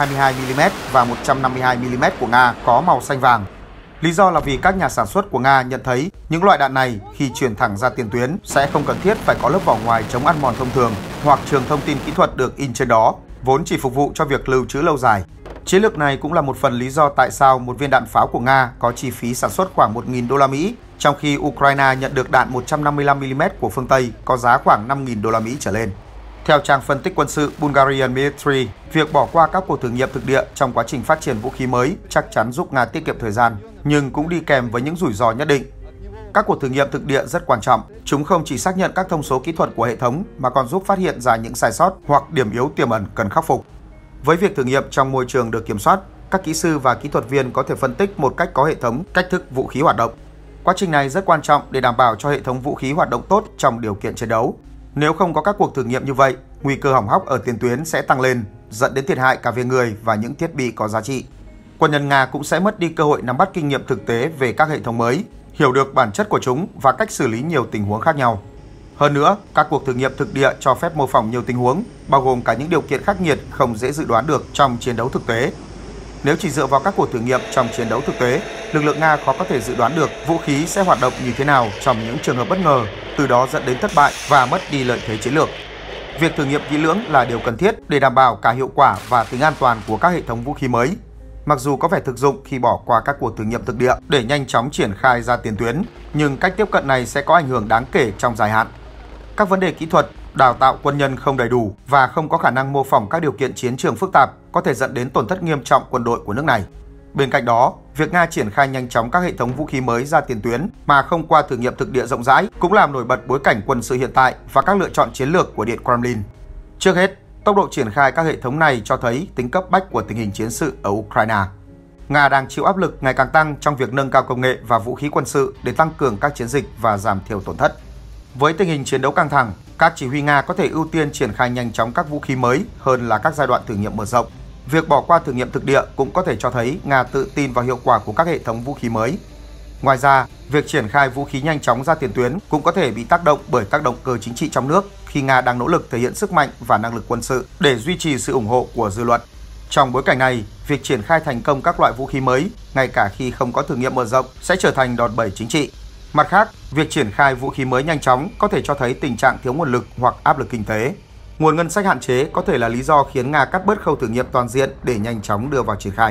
122mm và 152mm của Nga có màu xanh vàng. Lý do là vì các nhà sản xuất của Nga nhận thấy những loại đạn này khi truyền thẳng ra tiền tuyến sẽ không cần thiết phải có lớp vỏ ngoài chống ăn mòn thông thường hoặc trường thông tin kỹ thuật được in trên đó, vốn chỉ phục vụ cho việc lưu trữ lâu dài. Chiến lược này cũng là một phần lý do tại sao một viên đạn pháo của Nga có chi phí sản xuất khoảng 1.000 đô la Mỹ, trong khi Ukraine nhận được đạn 155mm của phương Tây có giá khoảng 5.000 đô la Mỹ trở lên. Theo trang phân tích quân sự Bulgarian Military, việc bỏ qua các cuộc thử nghiệm thực địa trong quá trình phát triển vũ khí mới chắc chắn giúp Nga tiết kiệm thời gian, nhưng cũng đi kèm với những rủi ro nhất định. Các cuộc thử nghiệm thực địa rất quan trọng, chúng không chỉ xác nhận các thông số kỹ thuật của hệ thống mà còn giúp phát hiện ra những sai sót hoặc điểm yếu tiềm ẩn cần khắc phục. Với việc thử nghiệm trong môi trường được kiểm soát, các kỹ sư và kỹ thuật viên có thể phân tích một cách có hệ thống cách thức vũ khí hoạt động. Quá trình này rất quan trọng để đảm bảo cho hệ thống vũ khí hoạt động tốt trong điều kiện chiến đấu. Nếu không có các cuộc thử nghiệm như vậy, nguy cơ hỏng hóc ở tiền tuyến sẽ tăng lên, dẫn đến thiệt hại cả về người và những thiết bị có giá trị. Quân nhân Nga cũng sẽ mất đi cơ hội nắm bắt kinh nghiệm thực tế về các hệ thống mới, hiểu được bản chất của chúng và cách xử lý nhiều tình huống khác nhau. Hơn nữa, các cuộc thử nghiệm thực địa cho phép mô phỏng nhiều tình huống, bao gồm cả những điều kiện khắc nghiệt không dễ dự đoán được trong chiến đấu thực tế. Nếu chỉ dựa vào các cuộc thử nghiệm trong chiến đấu thực tế, lực lượng Nga khó có thể dự đoán được vũ khí sẽ hoạt động như thế nào trong những trường hợp bất ngờ, từ đó dẫn đến thất bại và mất đi lợi thế chiến lược. Việc thử nghiệm kỹ lưỡng là điều cần thiết để đảm bảo cả hiệu quả và tính an toàn của các hệ thống vũ khí mới. Mặc dù có vẻ thực dụng khi bỏ qua các cuộc thử nghiệm thực địa để nhanh chóng triển khai ra tiền tuyến, nhưng cách tiếp cận này sẽ có ảnh hưởng đáng kể trong dài hạn. Các vấn đề kỹ thuật, đào tạo quân nhân không đầy đủ và không có khả năng mô phỏng các điều kiện chiến trường phức tạp có thể dẫn đến tổn thất nghiêm trọng quân đội của nước này. Bên cạnh đó, việc Nga triển khai nhanh chóng các hệ thống vũ khí mới ra tiền tuyến mà không qua thử nghiệm thực địa rộng rãi cũng làm nổi bật bối cảnh quân sự hiện tại và các lựa chọn chiến lược của Điện Kremlin. Trước hết, tốc độ triển khai các hệ thống này cho thấy tính cấp bách của tình hình chiến sự ở Ukraine. Nga đang chịu áp lực ngày càng tăng trong việc nâng cao công nghệ và vũ khí quân sự để tăng cường các chiến dịch và giảm thiểu tổn thất. Với tình hình chiến đấu căng thẳng, các chỉ huy Nga có thể ưu tiên triển khai nhanh chóng các vũ khí mới hơn là các giai đoạn thử nghiệm mở rộng. Việc bỏ qua thử nghiệm thực địa cũng có thể cho thấy Nga tự tin vào hiệu quả của các hệ thống vũ khí mới. Ngoài ra, việc triển khai vũ khí nhanh chóng ra tiền tuyến cũng có thể bị tác động bởi các động cơ chính trị trong nước khi Nga đang nỗ lực thể hiện sức mạnh và năng lực quân sự để duy trì sự ủng hộ của dư luận. Trong bối cảnh này, việc triển khai thành công các loại vũ khí mới, ngay cả khi không có thử nghiệm mở rộng, sẽ trở thành đòn bẩy chính trị. Mặt khác, việc triển khai vũ khí mới nhanh chóng có thể cho thấy tình trạng thiếu nguồn lực hoặc áp lực kinh tế. Nguồn ngân sách hạn chế có thể là lý do khiến Nga cắt bớt khâu thử nghiệm toàn diện để nhanh chóng đưa vào triển khai.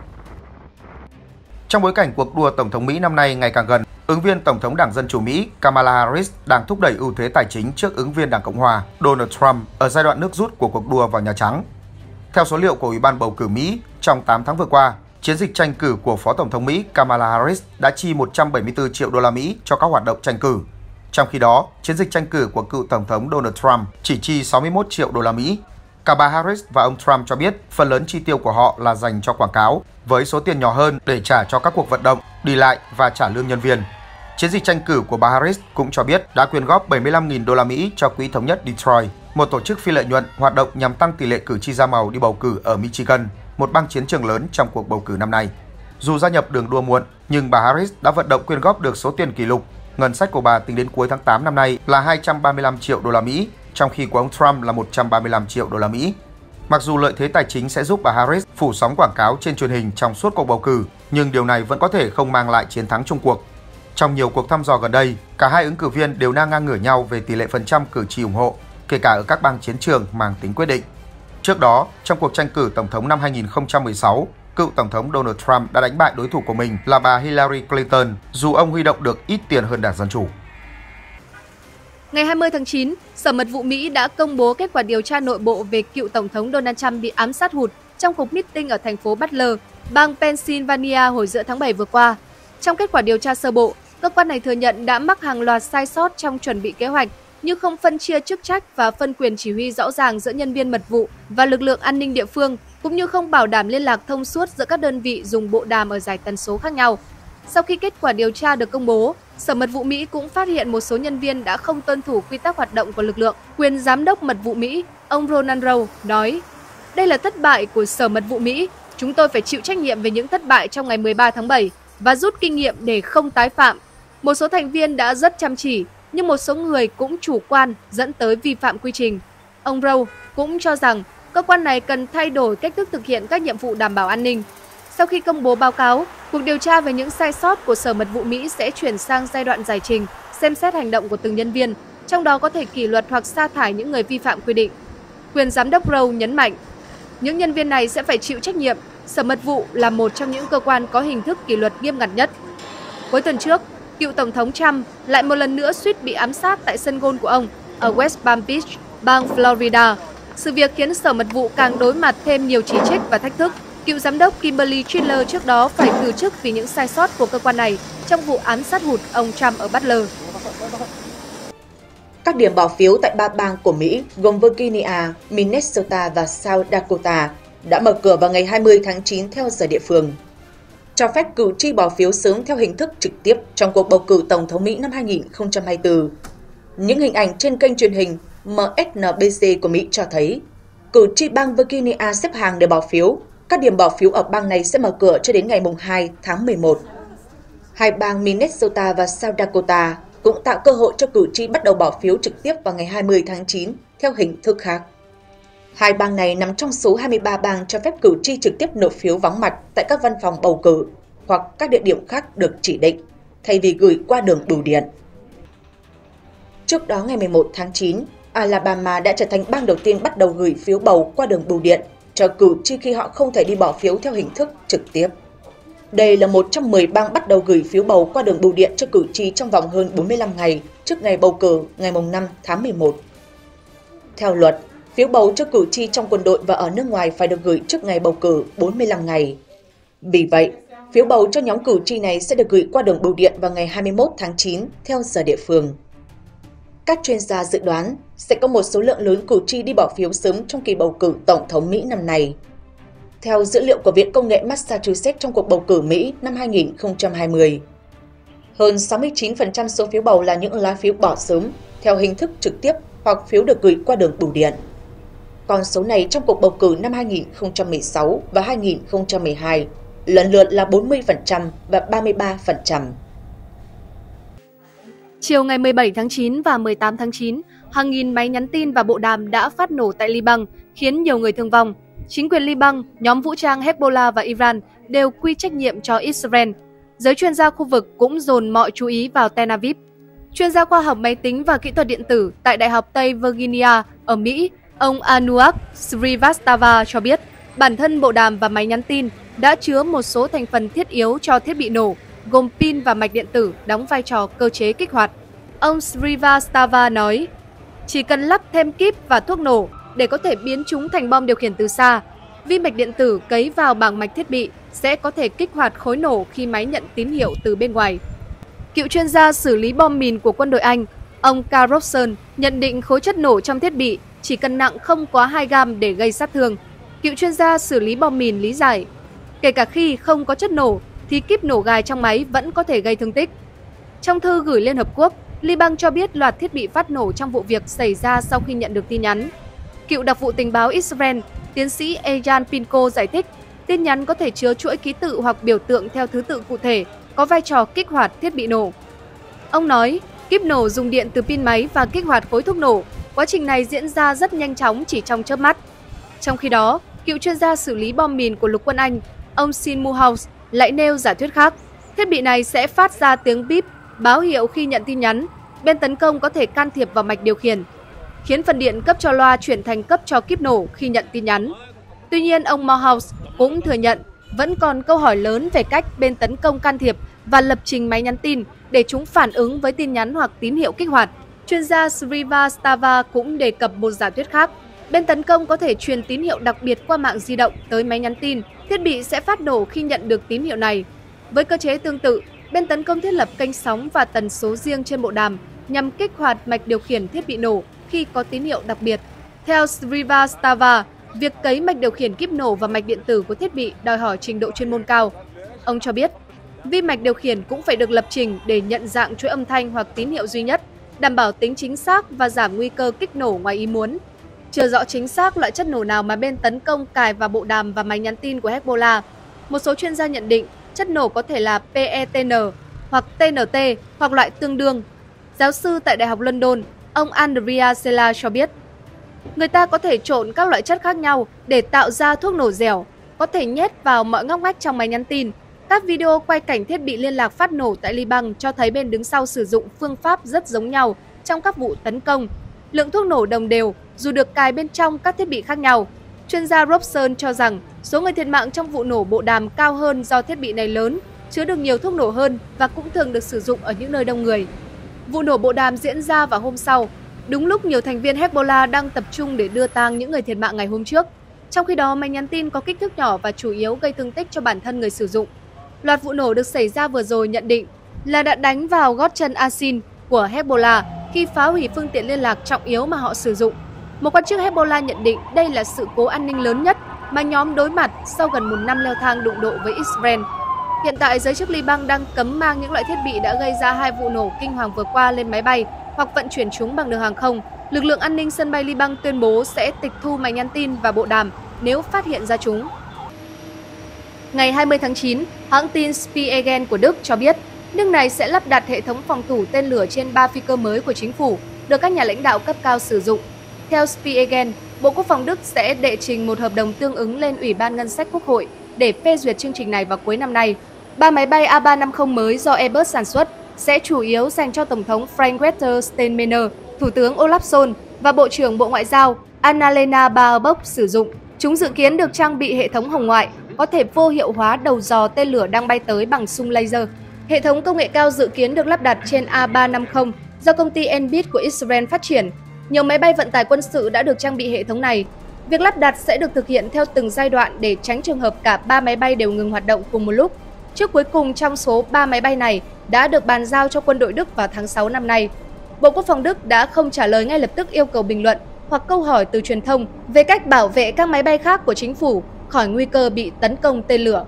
Trong bối cảnh cuộc đua Tổng thống Mỹ năm nay ngày càng gần, ứng viên Tổng thống Đảng Dân Chủ Mỹ Kamala Harris đang thúc đẩy ưu thế tài chính trước ứng viên Đảng Cộng Hòa Donald Trump ở giai đoạn nước rút của cuộc đua vào Nhà Trắng. Theo số liệu của Ủy ban bầu cử Mỹ, trong 8 tháng vừa qua, chiến dịch tranh cử của Phó Tổng thống Mỹ Kamala Harris đã chi 174 triệu đô la Mỹ cho các hoạt động tranh cử. Trong khi đó, chiến dịch tranh cử của cựu Tổng thống Donald Trump chỉ chi 61 triệu đô la Mỹ. Cả bà Harris và ông Trump cho biết phần lớn chi tiêu của họ là dành cho quảng cáo, với số tiền nhỏ hơn để trả cho các cuộc vận động, đi lại và trả lương nhân viên. Chiến dịch tranh cử của bà Harris cũng cho biết đã quyên góp 75.000 đô la Mỹ cho Quỹ Thống nhất Detroit, một tổ chức phi lợi nhuận hoạt động nhằm tăng tỷ lệ cử tri da màu đi bầu cử ở Michigan, một bang chiến trường lớn trong cuộc bầu cử năm nay. Dù gia nhập đường đua muộn, nhưng bà Harris đã vận động quyên góp được số tiền kỷ lục. Ngân sách của bà tính đến cuối tháng 8 năm nay là 235 triệu đô la Mỹ, trong khi của ông Trump là 135 triệu đô la Mỹ. Mặc dù lợi thế tài chính sẽ giúp bà Harris phủ sóng quảng cáo trên truyền hình trong suốt cuộc bầu cử, nhưng điều này vẫn có thể không mang lại chiến thắng chung cuộc. Trong nhiều cuộc thăm dò gần đây, cả hai ứng cử viên đều đang ngang ngửa nhau về tỷ lệ phần trăm cử tri ủng hộ, kể cả ở các bang chiến trường mang tính quyết định. Trước đó, trong cuộc tranh cử Tổng thống năm 2016, cựu Tổng thống Donald Trump đã đánh bại đối thủ của mình là bà Hillary Clinton, dù ông huy động được ít tiền hơn Đảng Dân Chủ. Ngày 20 tháng 9, Sở Mật vụ Mỹ đã công bố kết quả điều tra nội bộ về cựu Tổng thống Donald Trump bị ám sát hụt trong cuộc meeting ở thành phố Butler, bang Pennsylvania hồi giữa tháng 7 vừa qua. Trong kết quả điều tra sơ bộ, cơ quan này thừa nhận đã mắc hàng loạt sai sót trong chuẩn bị kế hoạch, như không phân chia chức trách và phân quyền chỉ huy rõ ràng giữa nhân viên mật vụ và lực lượng an ninh địa phương, cũng như không bảo đảm liên lạc thông suốt giữa các đơn vị dùng bộ đàm ở dải tần số khác nhau. Sau khi kết quả điều tra được công bố, Sở Mật vụ Mỹ cũng phát hiện một số nhân viên đã không tuân thủ quy tắc hoạt động của lực lượng. Quyền Giám đốc Mật vụ Mỹ, ông Ronald Rowe, nói, đây là thất bại của Sở Mật vụ Mỹ. Chúng tôi phải chịu trách nhiệm về những thất bại trong ngày 13 tháng 7 và rút kinh nghiệm để không tái phạm. Một số thành viên đã rất chăm chỉ, nhưng một số người cũng chủ quan dẫn tới vi phạm quy trình. Ông Rowe cũng cho rằng cơ quan này cần thay đổi cách thức thực hiện các nhiệm vụ đảm bảo an ninh. Sau khi công bố báo cáo, cuộc điều tra về những sai sót của Sở Mật vụ Mỹ sẽ chuyển sang giai đoạn giải trình, xem xét hành động của từng nhân viên, trong đó có thể kỷ luật hoặc sa thải những người vi phạm quy định. Quyền giám đốc Rowe nhấn mạnh, những nhân viên này sẽ phải chịu trách nhiệm. Sở Mật vụ là một trong những cơ quan có hình thức kỷ luật nghiêm ngặt nhất. Cuối tuần trước, cựu Tổng thống Trump lại một lần nữa suýt bị ám sát tại sân golf của ông ở West Palm Beach, bang Florida. Sự việc khiến Sở Mật vụ càng đối mặt thêm nhiều chỉ trích và thách thức. Cựu giám đốc Kimberly Chitler trước đó phải từ chức vì những sai sót của cơ quan này trong vụ ám sát hụt ông Trump ở Butler. Các điểm bỏ phiếu tại 3 bang của Mỹ gồm Virginia, Minnesota và South Dakota đã mở cửa vào ngày 20 tháng 9 theo giờ địa phương, cho phép cử tri bỏ phiếu sớm theo hình thức trực tiếp trong cuộc bầu cử Tổng thống Mỹ năm 2024. Những hình ảnh trên kênh truyền hình MSNBC của Mỹ cho thấy cử tri bang Virginia xếp hàng để bỏ phiếu. Các điểm bỏ phiếu ở bang này sẽ mở cửa cho đến ngày 2 tháng 11. Hai bang Minnesota và South Dakota cũng tạo cơ hội cho cử tri bắt đầu bỏ phiếu trực tiếp vào ngày 20 tháng 9 theo hình thức khác. Hai bang này nằm trong số 23 bang cho phép cử tri trực tiếp nộp phiếu vắng mặt tại các văn phòng bầu cử hoặc các địa điểm khác được chỉ định, thay vì gửi qua đường bưu điện. Trước đó ngày 11 tháng 9, Alabama đã trở thành bang đầu tiên bắt đầu gửi phiếu bầu qua đường bưu điện cho cử tri khi họ không thể đi bỏ phiếu theo hình thức trực tiếp. Đây là một trong 10 bang bắt đầu gửi phiếu bầu qua đường bưu điện cho cử tri trong vòng hơn 45 ngày trước ngày bầu cử ngày 5 tháng 11. Theo luật, phiếu bầu cho cử tri trong quân đội và ở nước ngoài phải được gửi trước ngày bầu cử 45 ngày. Vì vậy, phiếu bầu cho nhóm cử tri này sẽ được gửi qua đường bưu điện vào ngày 21 tháng 9 theo giờ địa phương. Các chuyên gia dự đoán sẽ có một số lượng lớn cử tri đi bỏ phiếu sớm trong kỳ bầu cử Tổng thống Mỹ năm nay. Theo dữ liệu của Viện Công nghệ Massachusetts trong cuộc bầu cử Mỹ năm 2020, hơn 69% số phiếu bầu là những lá phiếu bỏ sớm theo hình thức trực tiếp hoặc phiếu được gửi qua đường bưu điện. Con số này trong cuộc bầu cử năm 2016 và 2012 lần lượt là 40% và 33%. Chiều ngày 17 tháng 9 và 18 tháng 9, hàng nghìn máy nhắn tin và bộ đàm đã phát nổ tại Liban, khiến nhiều người thương vong. Chính quyền Liban, nhóm vũ trang Hezbollah và Iran đều quy trách nhiệm cho Israel. Giới chuyên gia khu vực cũng dồn mọi chú ý vào Tel Aviv. Chuyên gia khoa học máy tính và kỹ thuật điện tử tại Đại học Tây Virginia ở Mỹ, ông Anurag Srivastava cho biết bản thân bộ đàm và máy nhắn tin đã chứa một số thành phần thiết yếu cho thiết bị nổ, gồm pin và mạch điện tử đóng vai trò cơ chế kích hoạt. Ông Srivastava nói, chỉ cần lắp thêm kíp và thuốc nổ để có thể biến chúng thành bom điều khiển từ xa. Vi mạch điện tử cấy vào bảng mạch thiết bị sẽ có thể kích hoạt khối nổ khi máy nhận tín hiệu từ bên ngoài. Cựu chuyên gia xử lý bom mìn của quân đội Anh, ông Carl Robson nhận định khối chất nổ trong thiết bị chỉ cần nặng không quá 2 gam để gây sát thương. Cựu chuyên gia xử lý bom mìn lý giải, kể cả khi không có chất nổ thì kíp nổ gài trong máy vẫn có thể gây thương tích. Trong thư gửi Liên Hợp Quốc, Liban cho biết loạt thiết bị phát nổ trong vụ việc xảy ra sau khi nhận được tin nhắn. Cựu đặc vụ tình báo Israel, tiến sĩ Eyal Pinko giải thích, tin nhắn có thể chứa chuỗi ký tự hoặc biểu tượng theo thứ tự cụ thể, có vai trò kích hoạt thiết bị nổ. Ông nói, kíp nổ dùng điện từ pin máy và kích hoạt khối thuốc nổ. Quá trình này diễn ra rất nhanh chóng chỉ trong chớp mắt. Trong khi đó, cựu chuyên gia xử lý bom mìn của lục quân Anh, ông Sean Moorhouse lại nêu giả thuyết khác. Thiết bị này sẽ phát ra tiếng bíp, báo hiệu khi nhận tin nhắn. Bên tấn công có thể can thiệp vào mạch điều khiển, khiến phần điện cấp cho loa chuyển thành cấp cho kíp nổ khi nhận tin nhắn. Tuy nhiên, ông Moorhouse cũng thừa nhận vẫn còn câu hỏi lớn về cách bên tấn công can thiệp và lập trình máy nhắn tin để chúng phản ứng với tin nhắn hoặc tín hiệu kích hoạt. Chuyên gia Srivastava cũng đề cập một giả thuyết khác. Bên tấn công có thể truyền tín hiệu đặc biệt qua mạng di động tới máy nhắn tin. Thiết bị sẽ phát nổ khi nhận được tín hiệu này. Với cơ chế tương tự, bên tấn công thiết lập kênh sóng và tần số riêng trên bộ đàm nhằm kích hoạt mạch điều khiển thiết bị nổ khi có tín hiệu đặc biệt. Theo Srivastava, việc cấy mạch điều khiển kíp nổ và mạch điện tử của thiết bị đòi hỏi trình độ chuyên môn cao. Ông cho biết, vi mạch điều khiển cũng phải được lập trình để nhận dạng chuỗi âm thanh hoặc tín hiệu duy nhất, đảm bảo tính chính xác và giảm nguy cơ kích nổ ngoài ý muốn. Chưa rõ chính xác loại chất nổ nào mà bên tấn công cài vào bộ đàm và máy nhắn tin của Hezbollah. Một số chuyên gia nhận định chất nổ có thể là PETN hoặc TNT hoặc loại tương đương. Giáo sư tại Đại học London, ông Andrea Sela cho biết, người ta có thể trộn các loại chất khác nhau để tạo ra thuốc nổ dẻo, có thể nhét vào mọi ngóc ngách trong máy nhắn tin. Các video quay cảnh thiết bị liên lạc phát nổ tại Liban cho thấy bên đứng sau sử dụng phương pháp rất giống nhau trong các vụ tấn công. Lượng thuốc nổ đồng đều dù được cài bên trong các thiết bị khác nhau. Chuyên gia Robson cho rằng số người thiệt mạng trong vụ nổ bộ đàm cao hơn do thiết bị này lớn, chứa được nhiều thuốc nổ hơn và cũng thường được sử dụng ở những nơi đông người. Vụ nổ bộ đàm diễn ra vào hôm sau, đúng lúc nhiều thành viên Hezbollah đang tập trung để đưa tang những người thiệt mạng ngày hôm trước. Trong khi đó, máy nhắn tin có kích thước nhỏ và chủ yếu gây thương tích cho bản thân người sử dụng. Loạt vụ nổ được xảy ra vừa rồi nhận định là đã đánh vào gót chân Asin của Hezbollah khi phá hủy phương tiện liên lạc trọng yếu mà họ sử dụng. Một quan chức Hezbollah nhận định đây là sự cố an ninh lớn nhất mà nhóm đối mặt sau gần một năm leo thang đụng độ với Israel. Hiện tại, giới chức Liban đang cấm mang những loại thiết bị đã gây ra hai vụ nổ kinh hoàng vừa qua lên máy bay hoặc vận chuyển chúng bằng đường hàng không. Lực lượng an ninh sân bay Liban tuyên bố sẽ tịch thu máy nhắn tin và bộ đàm nếu phát hiện ra chúng. Ngày 20 tháng 9, hãng tin Spiegel của Đức cho biết nước này sẽ lắp đặt hệ thống phòng thủ tên lửa trên 3 phi cơ mới của chính phủ, được các nhà lãnh đạo cấp cao sử dụng. Theo Spiegel, Bộ Quốc phòng Đức sẽ đệ trình một hợp đồng tương ứng lên Ủy ban Ngân sách Quốc hội để phê duyệt chương trình này vào cuối năm nay. 3 máy bay A350 mới do Airbus sản xuất sẽ chủ yếu dành cho Tổng thống Frank-Walter Steinmeier, Thủ tướng Olaf Scholz và Bộ trưởng Bộ Ngoại giao Annalena Baerbock sử dụng. Chúng dự kiến được trang bị hệ thống hồng ngoại, có thể vô hiệu hóa đầu dò tên lửa đang bay tới bằng xung laser. Hệ thống công nghệ cao dự kiến được lắp đặt trên A350 do công ty Elbit của Israel phát triển. Nhiều máy bay vận tải quân sự đã được trang bị hệ thống này. Việc lắp đặt sẽ được thực hiện theo từng giai đoạn để tránh trường hợp cả 3 máy bay đều ngừng hoạt động cùng một lúc. Chiếc cuối cùng trong số 3 máy bay này đã được bàn giao cho quân đội Đức vào tháng 6 năm nay. Bộ Quốc phòng Đức đã không trả lời ngay lập tức yêu cầu bình luận hoặc câu hỏi từ truyền thông về cách bảo vệ các máy bay khác của chính phủ khỏi nguy cơ bị tấn công tên lửa.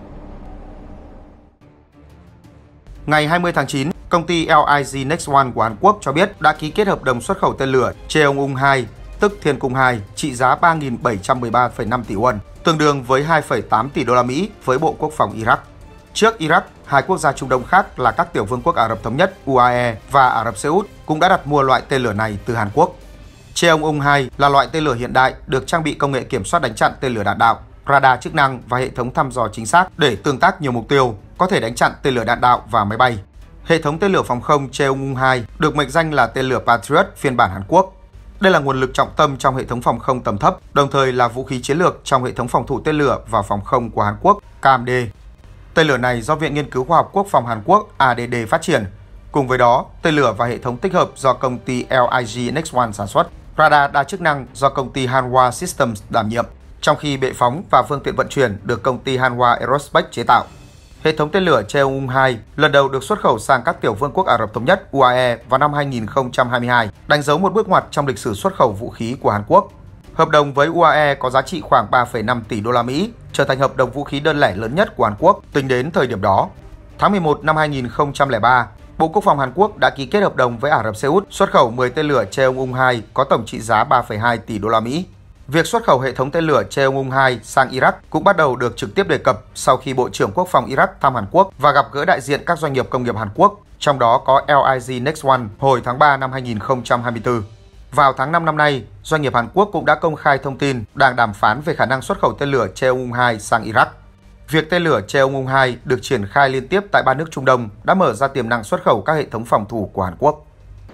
Ngày 20 tháng 9, công ty LIG Next One của Hàn Quốc cho biết đã ký kết hợp đồng xuất khẩu tên lửa Cheongwon-2, tức Thiên Cung 2, trị giá 3.713,5 tỷ won, tương đương với 2,8 tỷ đô la Mỹ với Bộ Quốc phòng Iraq. Trước Iraq, hai quốc gia Trung Đông khác là các tiểu vương quốc Ả Rập Thống Nhất UAE và Ả Rập Xê Út cũng đã đặt mua loại tên lửa này từ Hàn Quốc. Cheongwon-2 là loại tên lửa hiện đại được trang bị công nghệ kiểm soát đánh chặn tên lửa đạn đạo, radar chức năng và hệ thống thăm dò chính xác để tương tác nhiều mục tiêu, có thể đánh chặn tên lửa đạn đạo và máy bay. Hệ thống tên lửa phòng không Cheongwon-2 được mệnh danh là tên lửa Patriot phiên bản Hàn Quốc. Đây là nguồn lực trọng tâm trong hệ thống phòng không tầm thấp, đồng thời là vũ khí chiến lược trong hệ thống phòng thủ tên lửa và phòng không của Hàn Quốc KMD. Tên lửa này do Viện Nghiên cứu Khoa học Quốc phòng Hàn Quốc ADD phát triển. Cùng với đó, tên lửa và hệ thống tích hợp do công ty LIG Next One sản xuất. Radar đa chức năng do công ty Hanwha Systems đảm nhiệm, trong khi bệ phóng và phương tiện vận chuyển được công ty Hanwha Aerospace chế tạo. Hệ thống tên lửa Cheongwon-2 lần đầu được xuất khẩu sang các tiểu vương quốc Ả Rập Thống Nhất UAE vào năm 2022, đánh dấu một bước ngoặt trong lịch sử xuất khẩu vũ khí của Hàn Quốc. Hợp đồng với UAE có giá trị khoảng 3,5 tỷ đô la Mỹ, trở thành hợp đồng vũ khí đơn lẻ lớn nhất của Hàn Quốc tính đến thời điểm đó. Tháng 11 năm 2003, Bộ Quốc phòng Hàn Quốc đã ký kết hợp đồng với Ả Rập Xê Út xuất khẩu 10 tên lửa Cheongwon-2 có tổng trị giá 3,2 tỷ đô la Mỹ. Việc xuất khẩu hệ thống tên lửa Cheongwon-2 sang Iraq cũng bắt đầu được trực tiếp đề cập sau khi Bộ trưởng Quốc phòng Iraq thăm Hàn Quốc và gặp gỡ đại diện các doanh nghiệp công nghiệp Hàn Quốc, trong đó có LIG Next One hồi tháng 3 năm 2024. Vào tháng 5 năm nay, doanh nghiệp Hàn Quốc cũng đã công khai thông tin đang đàm phán về khả năng xuất khẩu tên lửa Cheongwon-2 sang Iraq. Việc tên lửa Cheongwon-2 được triển khai liên tiếp tại 3 nước Trung Đông đã mở ra tiềm năng xuất khẩu các hệ thống phòng thủ của Hàn Quốc.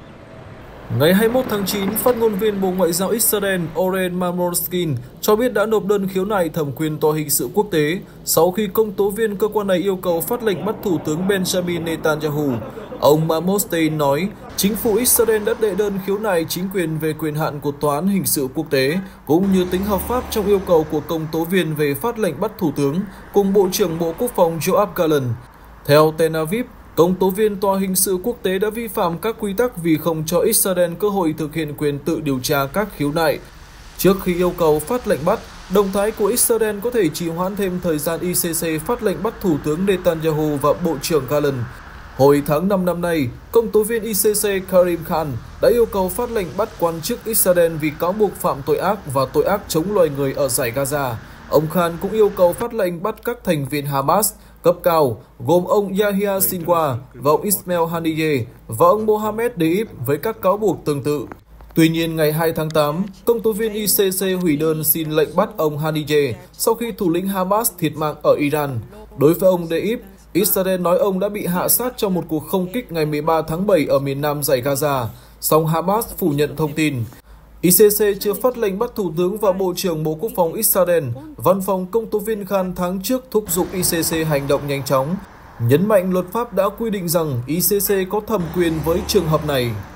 Ngày 21 tháng 9, phát ngôn viên Bộ Ngoại giao Israel Oren Mamonskin cho biết đã nộp đơn khiếu nại thẩm quyền tòa hình sự quốc tế sau khi công tố viên cơ quan này yêu cầu phát lệnh bắt Thủ tướng Benjamin Netanyahu. Ông Mamonskin nói, chính phủ Israel đã đệ đơn khiếu nại chính quyền về quyền hạn của Tòa án Hình sự Quốc tế, cũng như tính hợp pháp trong yêu cầu của công tố viên về phát lệnh bắt Thủ tướng cùng Bộ trưởng Bộ Quốc phòng Yoav Gallant. Theo Tel Aviv, công tố viên Tòa Hình sự Quốc tế đã vi phạm các quy tắc vì không cho Israel cơ hội thực hiện quyền tự điều tra các khiếu nại. Trước khi yêu cầu phát lệnh bắt, động thái của Israel có thể trì hoãn thêm thời gian ICC phát lệnh bắt Thủ tướng Netanyahu và Bộ trưởng Gallant. Hồi tháng 5 năm nay, công tố viên ICC Karim Khan đã yêu cầu phát lệnh bắt quan chức Israel vì cáo buộc phạm tội ác và tội ác chống loài người ở dải Gaza. Ông Khan cũng yêu cầu phát lệnh bắt các thành viên Hamas cấp cao gồm ông Yahya Sinwar và ông Ismail Haniyeh và ông Mohammed Deif với các cáo buộc tương tự. Tuy nhiên, ngày 2 tháng 8, công tố viên ICC hủy đơn xin lệnh bắt ông Haniyeh sau khi thủ lĩnh Hamas thiệt mạng ở Iran. Đối với ông Deif, Israel nói ông đã bị hạ sát trong một cuộc không kích ngày 13 tháng 7 ở miền nam dải Gaza, song Hamas phủ nhận thông tin. ICC chưa phát lệnh bắt Thủ tướng và Bộ trưởng Bộ Quốc phòng Israel. Văn phòng công tố viên Khan tháng trước thúc giục ICC hành động nhanh chóng, nhấn mạnh luật pháp đã quy định rằng ICC có thẩm quyền với trường hợp này.